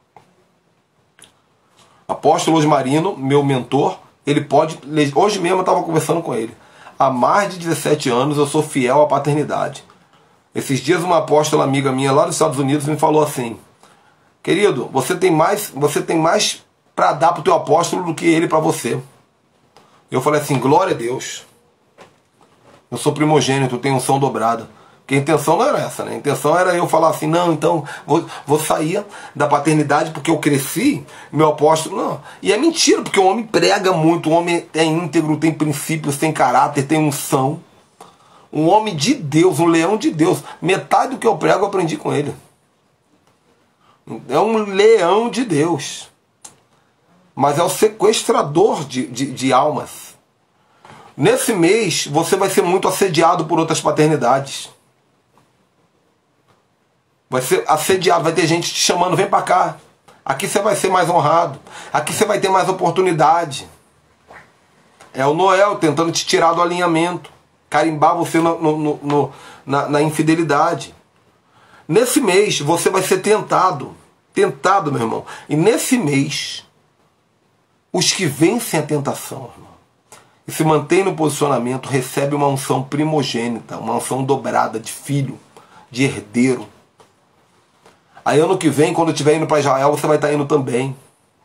Apóstolo Osmarino, meu mentor, ele pode... Hoje mesmo eu estava conversando com ele. Há mais de dezessete anos eu sou fiel à paternidade. Esses dias uma apóstola amiga minha lá dos Estados Unidos me falou assim: querido, você tem mais, você tem mais para dar para o teu apóstolo do que ele para você. Eu falei assim, glória a Deus. Eu sou primogênito, tenho unção dobrada. Porque a intenção não era essa, né? A intenção era eu falar assim, não, então vou, vou sair da paternidade porque eu cresci, meu apóstolo, não. E é mentira, porque o homem prega muito, o homem é íntegro, tem princípios, tem caráter, tem unção. Um homem de Deus, um leão de Deus. Metade do que eu prego eu aprendi com ele. É um leão de Deus. Mas é o sequestrador de, de, de almas. Nesse mês, você vai ser muito assediado por outras paternidades. Vai ser assediado, vai ter gente te chamando, vem pra cá. Aqui você vai ser mais honrado. Aqui você vai ter mais oportunidade. É o Noel tentando te tirar do alinhamento. Carimbar você no, no, no, na, na infidelidade. Nesse mês, você vai ser tentado. Tentado, meu irmão. E nesse mês, os que vencem a tentação, irmão, e se mantêm no posicionamento, recebem uma unção primogênita, uma unção dobrada de filho, de herdeiro. Aí ano que vem, quando eu estiver indo para Israel, você vai estar indo também.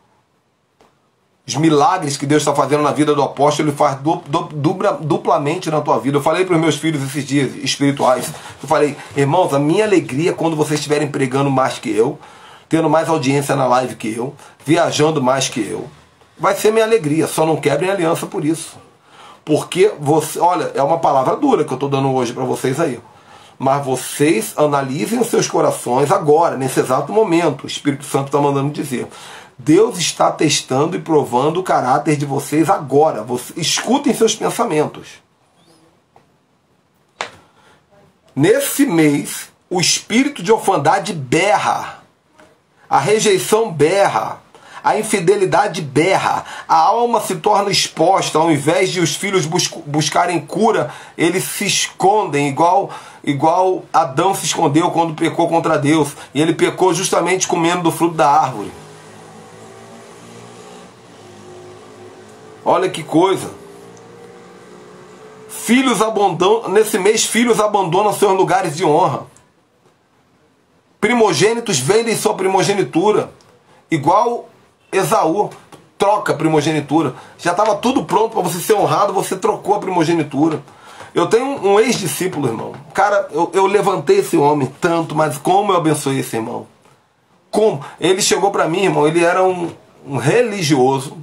Os milagres que Deus está fazendo na vida do apóstolo, Ele faz du, du, dupla, duplamente na tua vida. Eu falei para os meus filhos esses dias espirituais, eu falei, irmãos, a minha alegria é quando vocês estiverem pregando mais que eu, tendo mais audiência na live que eu, viajando mais que eu, vai ser minha alegria, só não quebrem aliança por isso. Porque, você, olha, é uma palavra dura que eu estou dando hoje para vocês aí. Mas vocês analisem os seus corações agora, nesse exato momento. O Espírito Santo está mandando dizer. Deus está testando e provando o caráter de vocês agora. Você, escutem seus pensamentos. Nesse mês, o espírito de orfandade berra. A rejeição berra. A infidelidade berra, a alma se torna exposta. Ao invés de os filhos bus buscarem cura, eles se escondem, igual, igual Adão se escondeu quando pecou contra Deus. E ele pecou justamente comendo do fruto da árvore. Olha que coisa. Filhos abandonam, nesse mês, filhos abandonam seus lugares de honra. Primogênitos vendem sua primogenitura. Igual Esaú, troca a primogenitura. Já estava tudo pronto para você ser honrado, você trocou a primogenitura. Eu tenho um, um ex-discípulo, irmão. Cara, eu, eu levantei esse homem tanto, mas como eu abençoei esse irmão. Como? Ele chegou para mim, irmão, ele era um, um religioso.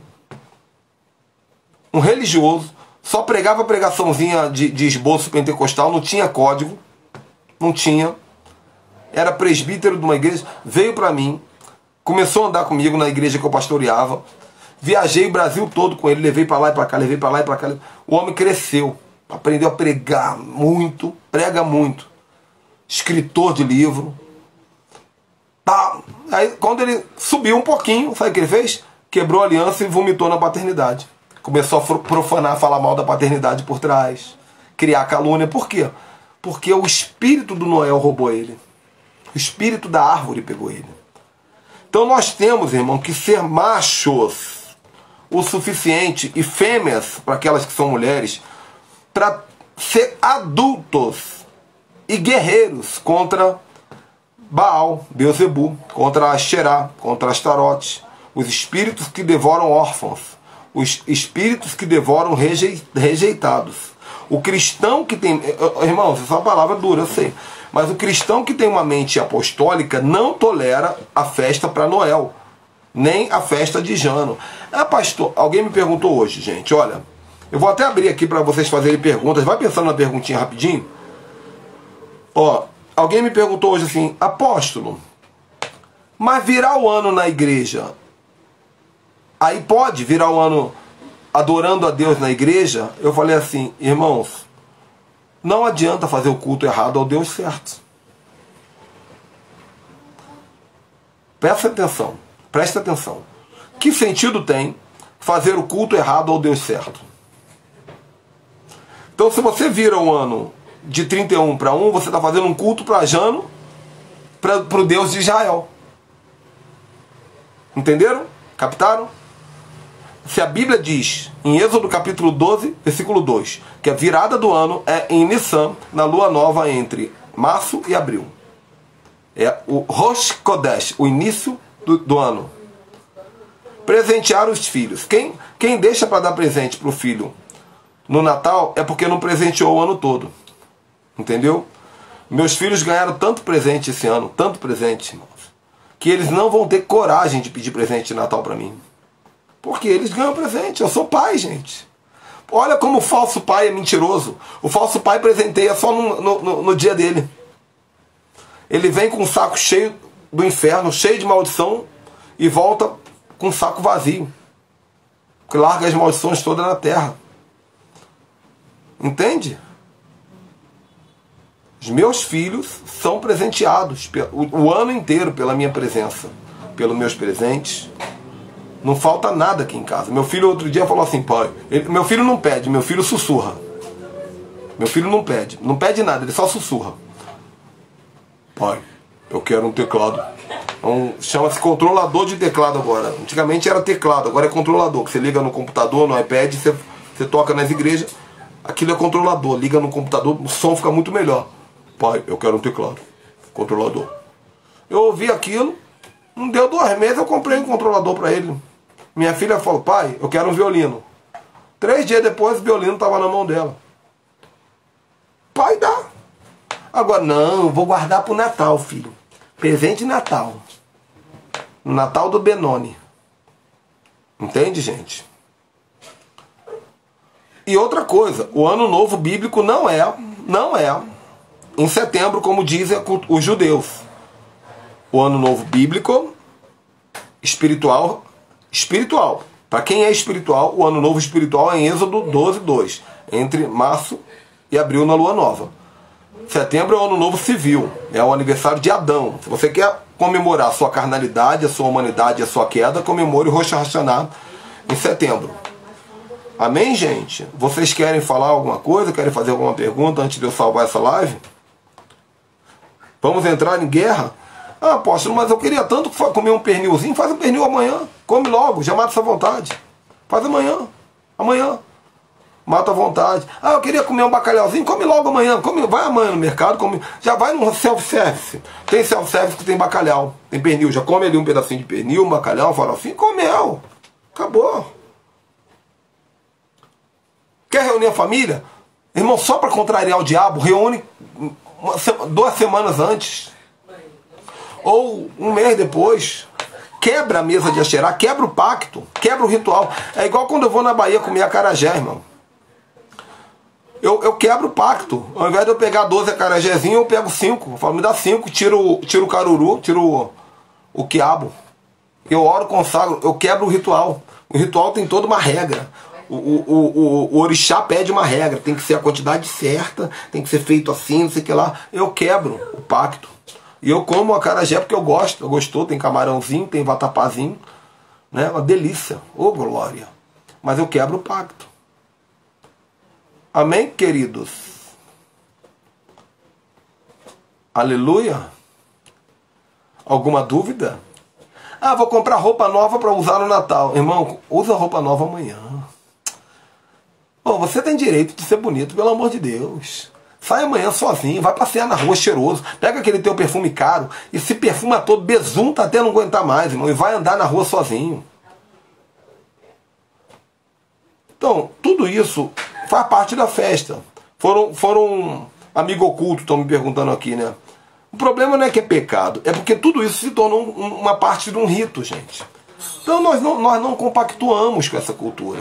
Um religioso. Só pregava pregaçãozinha de, de esboço pentecostal, não tinha código. Não tinha. Era presbítero de uma igreja. Veio para mim. Começou a andar comigo na igreja que eu pastoreava. Viajei o Brasil todo com ele. Levei para lá e para cá, levei para lá e para cá. O homem cresceu. Aprendeu a pregar muito. Prega muito. Escritor de livro. Tá. Aí quando ele subiu um pouquinho, sabe o que ele fez? Quebrou a aliança e vomitou na paternidade. Começou a profanar, falar mal da paternidade por trás. Criar calúnia. Por quê? Porque o espírito do Noel roubou ele. O espírito da árvore pegou ele. Então nós temos, irmão, que ser machos o suficiente e fêmeas, para aquelas que são mulheres, para ser adultos e guerreiros contra Baal, Beelzebu, contra Asherá, contra Astarote, os espíritos que devoram órfãos, os espíritos que devoram rejeitados. O cristão que tem... Irmãos, essa é uma palavra dura, eu sei. Mas o cristão que tem uma mente apostólica não tolera a festa para Noel, nem a festa de Jano. Ah, pastor, alguém me perguntou hoje, gente, olha, eu vou até abrir aqui para vocês fazerem perguntas. Vai pensando na perguntinha rapidinho. Ó, alguém me perguntou hoje assim, apóstolo, mas virar o ano na igreja, aí pode virar o ano adorando a Deus na igreja? Eu falei assim, irmãos, não adianta fazer o culto errado ao Deus certo. Presta atenção, presta atenção. Que sentido tem fazer o culto errado ao Deus certo? Então, se você vira o ano de trinta e um para um, você está fazendo um culto para Jano, para o Deus de Israel. Entenderam? Captaram? Se a Bíblia diz, em Êxodo capítulo doze, versículo dois, que a virada do ano é em Nissan, na lua nova entre março e abril. É o Rosh Kodesh, o início do, do ano. Presentear os filhos. Quem, quem deixa para dar presente para o filho no Natal é porque não presenteou o ano todo. Entendeu? Meus filhos ganharam tanto presente esse ano, tanto presente, irmãos, que eles não vão ter coragem de pedir presente de Natal para mim. Porque eles ganham presente. Eu sou pai, gente. Olha como o falso pai é mentiroso. O falso pai presenteia só no, no, no dia dele. Ele vem com um saco cheio do inferno, cheio de maldição, e volta com um saco vazio, que larga as maldições todas na terra. Entende? Os meus filhos são presenteados o, o ano inteiro pela minha presença, pelos meus presentes. Não falta nada aqui em casa. Meu filho outro dia falou assim, pai, ele, meu filho não pede, meu filho sussurra. Meu filho não pede, não pede nada, ele só sussurra. Pai, eu quero um teclado. Um, chama-se controlador de teclado agora. Antigamente era teclado, agora é controlador. Que você liga no computador, no iPad, você, você toca nas igrejas. Aquilo é controlador, liga no computador, o som fica muito melhor. Pai, eu quero um teclado. Controlador. Eu ouvi aquilo, não deu dois meses, eu comprei um controlador para ele. Minha filha falou, pai, eu quero um violino. Três dias depois, o violino estava na mão dela. Pai, dá. Agora, não, vou guardar pro Natal, filho. Presente de Natal. Natal do Benoni. Entende, gente? E outra coisa, o ano novo bíblico não é, não é em setembro, como dizem os judeus. O ano novo bíblico, espiritual, espiritual. Para quem é espiritual, o ano novo espiritual é em Êxodo doze, dois. Entre março e abril na lua nova. Setembro é o ano novo civil. É o aniversário de Adão. Se você quer comemorar a sua carnalidade, a sua humanidade, a sua queda, comemore o Rosh Hashanah em setembro. Amém, gente? Vocês querem falar alguma coisa? Querem fazer alguma pergunta antes de eu salvar essa live? Vamos entrar em guerra? Ah, apóstolo, mas eu queria tanto comer um pernilzinho. Faz um pernil amanhã. Come logo, já mata essa vontade. Faz amanhã. Amanhã. Mata a vontade. Ah, eu queria comer um bacalhauzinho. Come logo amanhã. Come, vai amanhã no mercado. Come, já vai no self-service. Tem self-service que tem bacalhau. Tem pernil. Já come ali um pedacinho de pernil, um bacalhau, um farofinho. Comeu. Acabou. Quer reunir a família? Irmão, só para contrariar o diabo, reúne uma, duas semanas antes. Ou um mês depois. Quebra a mesa de Asherá, quebra o pacto, quebra o ritual. É igual quando eu vou na Bahia comer acarajé, irmão. Eu, eu quebro o pacto. Ao invés de eu pegar doze acarajézinhos, eu pego cinco. Eu falo, me dá cinco, tiro, tiro o caruru, tiro o, o quiabo. Eu oro, consagro, eu quebro o ritual. O ritual tem toda uma regra. O, o, o, o orixá pede uma regra. Tem que ser a quantidade certa, tem que ser feito assim, não sei o que lá. Eu quebro o pacto. E eu como acarajé porque eu gosto. Eu gostou, tem camarãozinho, tem vatapazinho. Né? Uma delícia. Ô, glória. Mas eu quebro o pacto. Amém, queridos? Aleluia. Alguma dúvida? Ah, vou comprar roupa nova para usar no Natal. Irmão, usa roupa nova amanhã. Bom, você tem direito de ser bonito, pelo amor de Deus. Sai amanhã sozinho, vai passear na rua cheiroso, pega aquele teu perfume caro e se perfuma todo, besunta até não aguentar mais, irmão, e vai andar na rua sozinho. Então, tudo isso faz parte da festa. Foram, foram amigo oculto, estão me perguntando aqui, né? O problema não é que é pecado, é porque tudo isso se tornou um, uma parte de um rito, gente. Então nós não, nós não compactuamos com essa cultura.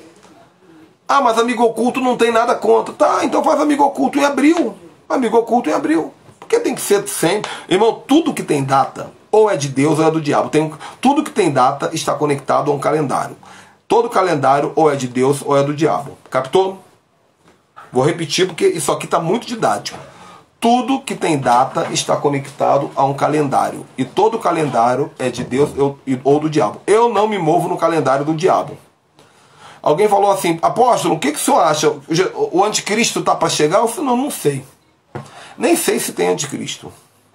Ah, mas amigo oculto não tem nada contra. Tá, então faz amigo oculto em abril. Amigo oculto em abril. Porque tem que ser sempre. Irmão, tudo que tem data, ou é de Deus ou é do diabo. Tem, tudo que tem data está conectado a um calendário. Todo calendário ou é de Deus ou é do diabo. Captou? Vou repetir porque isso aqui está muito didático. Tudo que tem data está conectado a um calendário. E todo calendário é de Deus ou do diabo. Eu não me movo no calendário do diabo. Alguém falou assim, apóstolo, o que, que o senhor acha? O anticristo está para chegar? Eu falei, não, não sei. Nem sei se tem anticristo.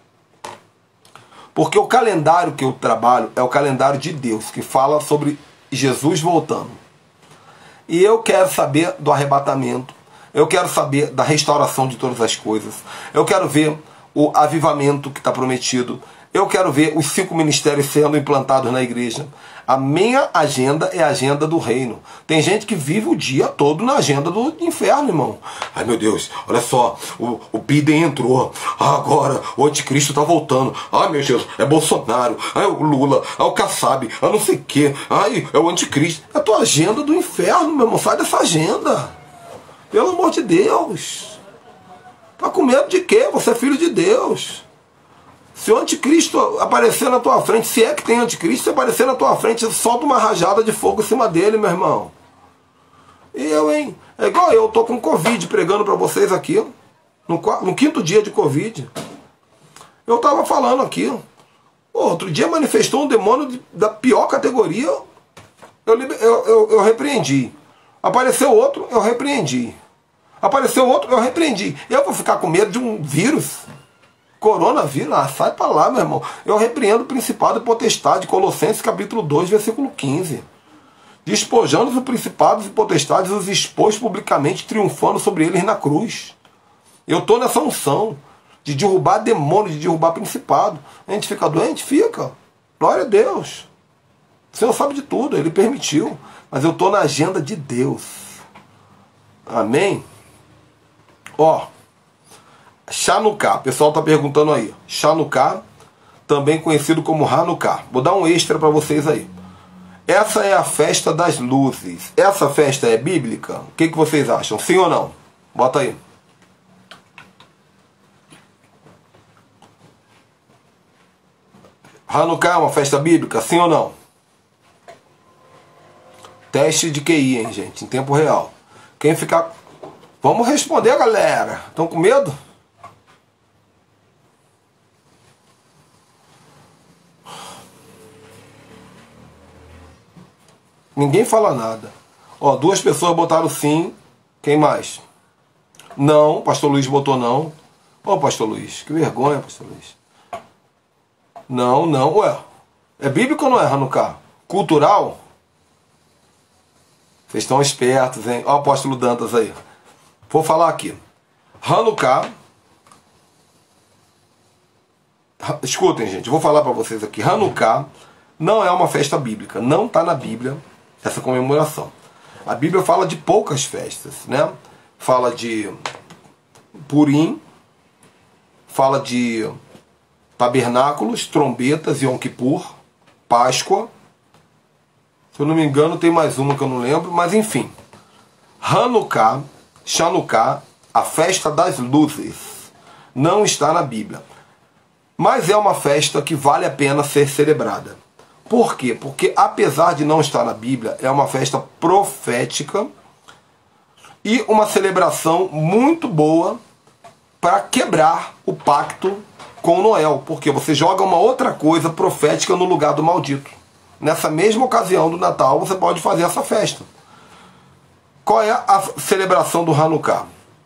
Porque o calendário que eu trabalho é o calendário de Deus, que fala sobre Jesus voltando. E eu quero saber do arrebatamento. Eu quero saber da restauração de todas as coisas. Eu quero ver o avivamento que está prometido. Eu quero ver os cinco ministérios sendo implantados na igreja. A minha agenda é a agenda do reino. Tem gente que vive o dia todo na agenda do inferno, irmão. Ai, meu Deus, olha só, o, o Biden entrou. Ah, agora o anticristo está voltando. Ai, meu Deus, é Bolsonaro. Ai, o Lula. Ai, o Kassab. Ai, não sei o quê. Ai, é o anticristo. É a tua agenda do inferno, meu irmão. Sai dessa agenda. Pelo amor de Deus. Tá com medo de quê? Você é filho de Deus. Se o anticristo aparecer na tua frente, se é que tem anticristo, se aparecer na tua frente, solta uma rajada de fogo em cima dele, meu irmão. E eu, hein? É igual eu, tô com Covid pregando para vocês aqui, no, no quinto dia de Covid. Eu tava falando aqui. Outro dia manifestou um demônio de, da pior categoria, eu, eu, eu, eu repreendi. Apareceu outro, eu repreendi. Apareceu outro, eu repreendi. Eu vou ficar com medo de um vírus? Coronavírus, ah, sai pra lá, meu irmão. Eu repreendo o principado e potestade, Colossenses capítulo dois, versículo quinze. Despojando os principados e potestades, os expôs publicamente, triunfando sobre eles na cruz. Eu estou nessa unção de derrubar demônio, de derrubar principado. A gente fica doente? Fica. Glória a Deus. O Senhor sabe de tudo, Ele permitiu. Mas eu estou na agenda de Deus. Amém? Ó. Chanukah, o pessoal está perguntando aí. Chanukah, também conhecido como Hanukkah. Vou dar um extra para vocês aí. Essa é a festa das luzes. Essa festa é bíblica? O que, que vocês acham? Sim ou não? Bota aí. Hanukkah é uma festa bíblica? Sim ou não? Teste de Q I, hein, gente? Em tempo real. Quem ficar... Vamos responder, galera. Estão com medo? Ninguém fala nada. Ó, duas pessoas botaram sim. Quem mais? Não, pastor Luiz botou não. Ó, pastor Luiz, que vergonha, pastor Luiz. Não, não, ué. É bíblico ou não é, Hanukkah? Cultural? Vocês estão espertos, hein? Ó o apóstolo Dantas aí. Vou falar aqui. Hanukkah. Escutem, gente. Vou falar para vocês aqui. Hanukkah não é uma festa bíblica. Não está na Bíblia essa comemoração. A Bíblia fala de poucas festas, né? Fala de Purim. Fala de tabernáculos, trombetas, Yom Kippur, Páscoa. Se eu não me engano, tem mais uma que eu não lembro, mas enfim. Hanukkah, Chanukah, a festa das luzes, não está na Bíblia. Mas é uma festa que vale a pena ser celebrada. Por quê? Porque apesar de não estar na Bíblia, é uma festa profética e uma celebração muito boa para quebrar o pacto com Noel, porque você joga uma outra coisa profética no lugar do maldito. Nessa mesma ocasião do Natal, você pode fazer essa festa. Qual é a celebração do Hanukkah?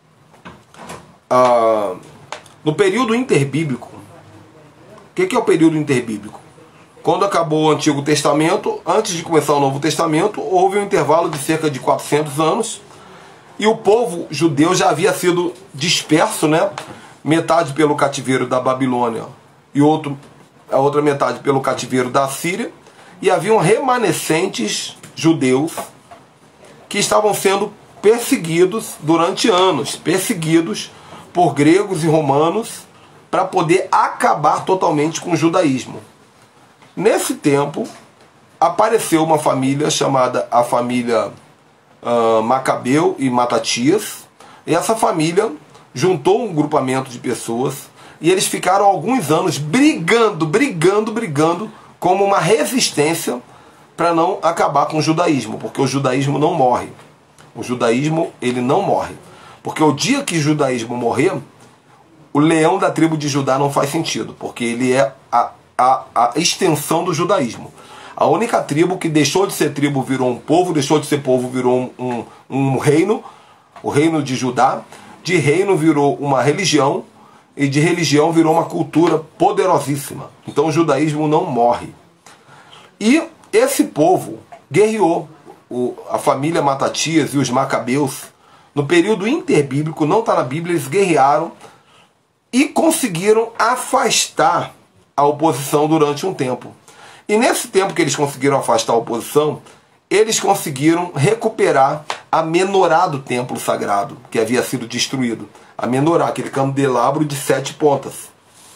Ah, no período interbíblico, o que, que é o período interbíblico? Quando acabou o Antigo Testamento, antes de começar o Novo Testamento, houve um intervalo de cerca de quatrocentos anos, e o povo judeu já havia sido disperso, né? Metade pelo cativeiro da Babilônia e outro, a outra metade pelo cativeiro da Síria. E haviam remanescentes judeus que estavam sendo perseguidos durante anos, perseguidos por gregos e romanos para poder acabar totalmente com o judaísmo. Nesse tempo, apareceu uma família chamada a família uh, Macabeu e Matatias, e essa família juntou um grupamento de pessoas e eles ficaram alguns anos brigando, brigando, brigando como uma resistência para não acabar com o judaísmo, porque o judaísmo não morre. O judaísmo, ele não morre. Porque o dia que o judaísmo morrer, o leão da tribo de Judá não faz sentido, porque ele é a, a, a extensão do judaísmo. A única tribo que deixou de ser tribo virou um povo, deixou de ser povo virou um, um, um reino, o reino de Judá. De reino virou uma religião, e de religião virou uma cultura poderosíssima. Então o judaísmo não morre. E esse povo guerreou. O, a família Matatias e os Macabeus, no período interbíblico, não está na Bíblia, eles guerrearam e conseguiram afastar a oposição durante um tempo. E nesse tempo que eles conseguiram afastar a oposição, eles conseguiram recuperar a menorá do templo sagrado, que havia sido destruído. A menorá, aquele candelabro de sete pontas.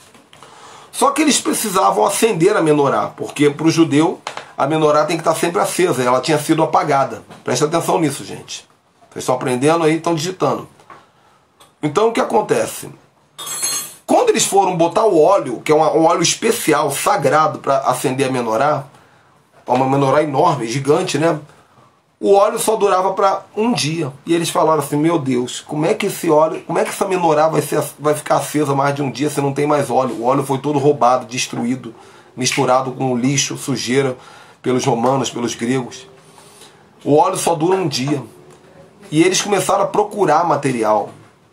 Só que eles precisavam acender a menorá, porque para o judeu a menorá tem que estar sempre acesa, ela tinha sido apagada. Presta atenção nisso, gente. Vocês estão aprendendo aí, estão digitando. Então o que acontece? Quando eles foram botar o óleo, que é um óleo especial, sagrado, para acender a menorá, uma menorá enorme, gigante, né? O óleo só durava para um dia. E eles falaram assim, meu Deus, como é que esse óleo, como é que essa menorá vai, ser, vai ficar acesa mais de um dia se não tem mais óleo? O óleo foi todo roubado, destruído, misturado com lixo, sujeira, pelos romanos, pelos gregos. O óleo só dura um dia. E eles começaram a procurar material.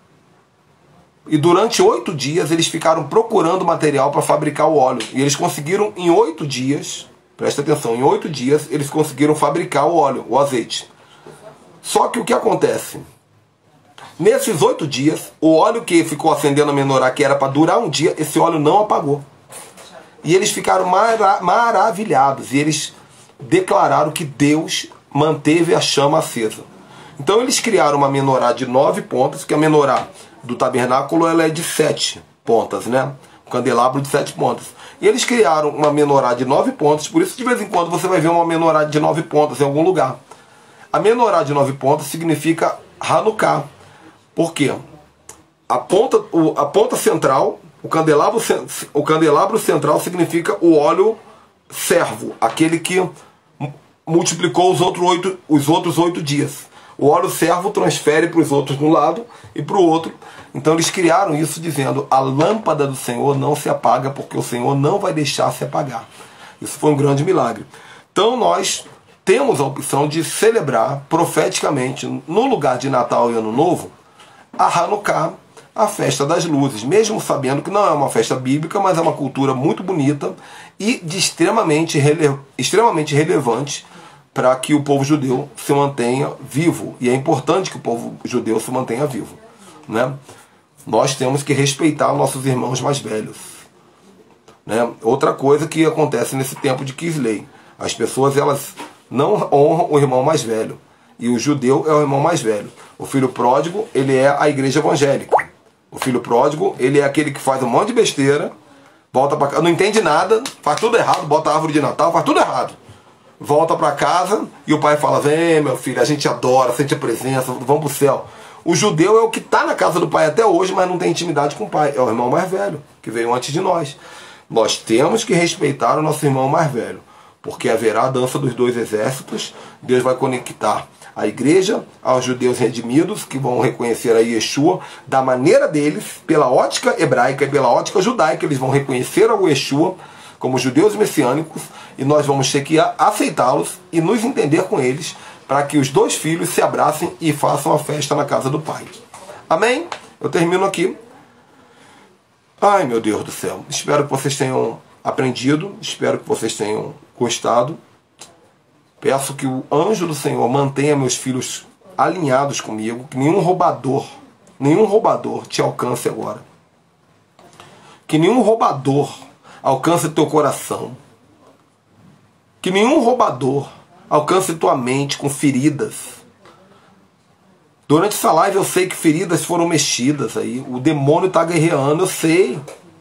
E durante oito dias eles ficaram procurando material para fabricar o óleo. E eles conseguiram em oito dias... Presta atenção, em oito dias eles conseguiram fabricar o óleo, o azeite. Só que o que acontece? Nesses oito dias, o óleo que ficou acendendo a menorá, que era para durar um dia, esse óleo não apagou. E eles ficaram mara maravilhados. E eles declararam que Deus manteve a chama acesa. Então eles criaram uma menorá de nove pontas, que a menorá do tabernáculo ela é de sete pontas, né? O candelabro de sete pontas. E eles criaram uma menorá de nove pontas, por isso de vez em quando você vai ver uma menorá de nove pontas em algum lugar. A menorá de nove pontas significa Hanukkah. Por quê? A ponta, a ponta central, o candelabro, o candelabro central significa o óleo servo, aquele que multiplicou os outros oito, os outros oito dias. O óleo servo transfere para os outros de um lado e para o outro. Então eles criaram isso dizendo, a lâmpada do Senhor não se apaga, porque o Senhor não vai deixar se apagar. Isso foi um grande milagre. Então nós temos a opção de celebrar profeticamente, no lugar de Natal e Ano Novo, a Hanukkah, a festa das luzes, mesmo sabendo que não é uma festa bíblica, mas é uma cultura muito bonita e de extremamente, rele extremamente relevante para que o povo judeu se mantenha vivo. E é importante que o povo judeu se mantenha vivo, né? Nós temos que respeitar nossos irmãos mais velhos, né? Outra coisa que acontece nesse tempo de Kisley, as pessoas elas não honram o irmão mais velho, e o judeu é o irmão mais velho. O filho pródigo, ele é a igreja evangélica. O filho pródigo, ele é aquele que faz um monte de besteira, volta para casa, não entende nada, faz tudo errado, bota a árvore de Natal, faz tudo errado. Volta para casa e o pai fala: vem, meu filho, a gente adora, sente a presença, vamos pro céu. O judeu é o que está na casa do pai até hoje, mas não tem intimidade com o pai. É o irmão mais velho, que veio antes de nós. Nós temos que respeitar o nosso irmão mais velho, porque haverá a dança dos dois exércitos. Deus vai conectar a igreja aos judeus redimidos, que vão reconhecer a Yeshua da maneira deles, pela ótica hebraica e pela ótica judaica. Eles vão reconhecer ao Yeshua como judeus messiânicos, e nós vamos ter que aceitá-los e nos entender com eles, para que os dois filhos se abracem e façam a festa na casa do pai. Amém? Eu termino aqui. Ai, meu Deus do céu. Espero que vocês tenham aprendido, espero que vocês tenham gostado. Peço que o anjo do Senhor mantenha meus filhos alinhados comigo, que nenhum roubador, nenhum roubador te alcance agora. Que nenhum roubador alcance teu coração. Que nenhum roubador alcance tua mente com feridas. Durante essa live eu sei que feridas foram mexidas aí. O demônio está guerreando, eu sei.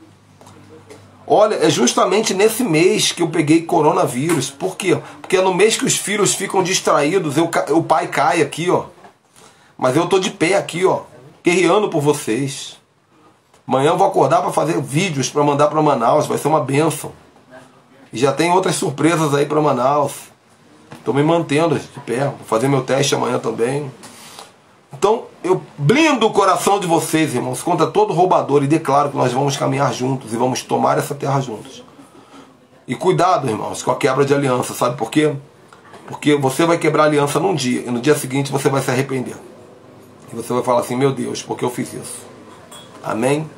Olha, é justamente nesse mês que eu peguei coronavírus. Por quê? Porque é no mês que os filhos ficam distraídos, eu, o pai cai aqui, ó. Mas eu tô de pé aqui, ó, guerreando por vocês. Amanhã eu vou acordar para fazer vídeos para mandar para Manaus, vai ser uma bênção. E já tem outras surpresas aí para Manaus. Estou me mantendo de pé, vou fazer meu teste amanhã também. Então, eu blindo o coração de vocês, irmãos, contra todo roubador, e declaro que nós vamos caminhar juntos e vamos tomar essa terra juntos. E cuidado, irmãos, com a quebra de aliança, sabe por quê? Porque você vai quebrar a aliança num dia, e no dia seguinte você vai se arrepender. E você vai falar assim: meu Deus, por que eu fiz isso? Amém?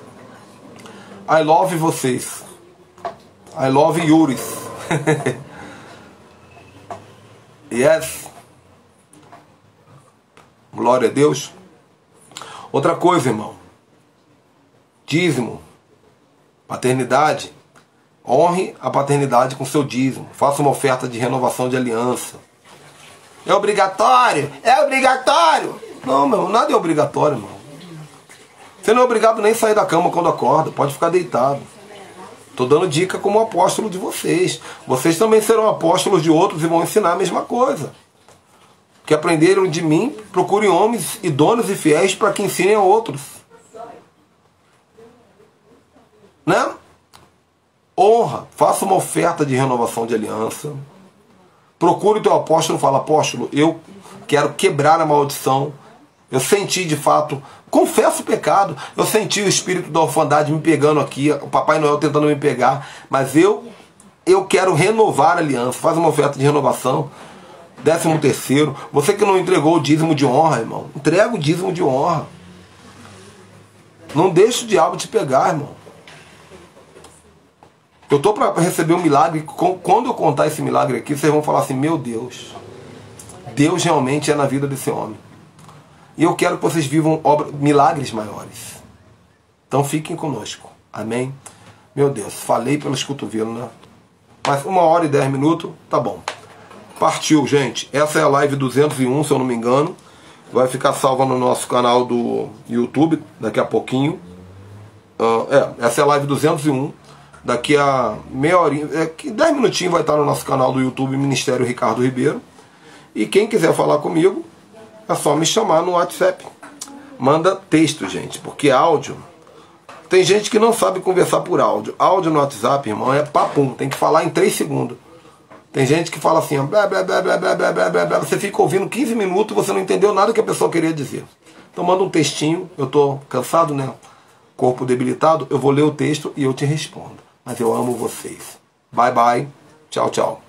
I love vocês. I love Yuris. Yes. Glória a Deus. Outra coisa, irmão. Dízimo. Paternidade. Honre a paternidade com seu dízimo. Faça uma oferta de renovação de aliança. É obrigatório? É obrigatório? Não, meu, nada é obrigatório, irmão. Você não é obrigado nem a sair da cama quando acorda. Pode ficar deitado. Estou dando dica como apóstolo de vocês. Vocês também serão apóstolos de outros e vão ensinar a mesma coisa. Que aprenderam de mim, procurem homens idôneos e fiéis para que ensinem a outros. Né? Honra. Faça uma oferta de renovação de aliança. Procure o teu apóstolo e fala: apóstolo, eu quero quebrar a maldição. Eu senti de fato, confesso o pecado, eu senti o espírito da orfandade me pegando aqui, o Papai Noel tentando me pegar, mas eu, eu quero renovar a aliança. Faz uma oferta de renovação. Décimo terceiro, você que não entregou o dízimo de honra, irmão, entrega o dízimo de honra. Não deixe o diabo te pegar, irmão. Eu estou para receber um milagre. Quando eu contar esse milagre aqui, vocês vão falar assim: meu Deus, Deus realmente é na vida desse homem. E eu quero que vocês vivam obra, milagres maiores. Então fiquem conosco. Amém? Meu Deus, falei pelos cotovelos, né? Mas uma hora e dez minutos, tá bom. Partiu, gente. Essa é a live duzentos e um, se eu não me engano. Vai ficar salva no nosso canal do YouTube daqui a pouquinho. Uh, é, essa é a live duzentos e um. Daqui a meia horinha, é, dez minutinhos vai estar no nosso canal do YouTube, Ministério Ricardo Ribeiro. E quem quiser falar comigo, é só me chamar no WhatsApp. Manda texto, gente, porque áudio... Tem gente que não sabe conversar por áudio. Áudio no WhatsApp, irmão, é papum. Tem que falar em três segundos. Tem gente que fala assim, ó, blá, blá, blá, blá, blá, blá, blá, blá, blá. Você fica ouvindo quinze minutos e você não entendeu nada que a pessoa queria dizer. Então manda um textinho. Eu tô cansado, né? Corpo debilitado. Eu vou ler o texto e eu te respondo. Mas eu amo vocês. Bye, bye. Tchau, tchau.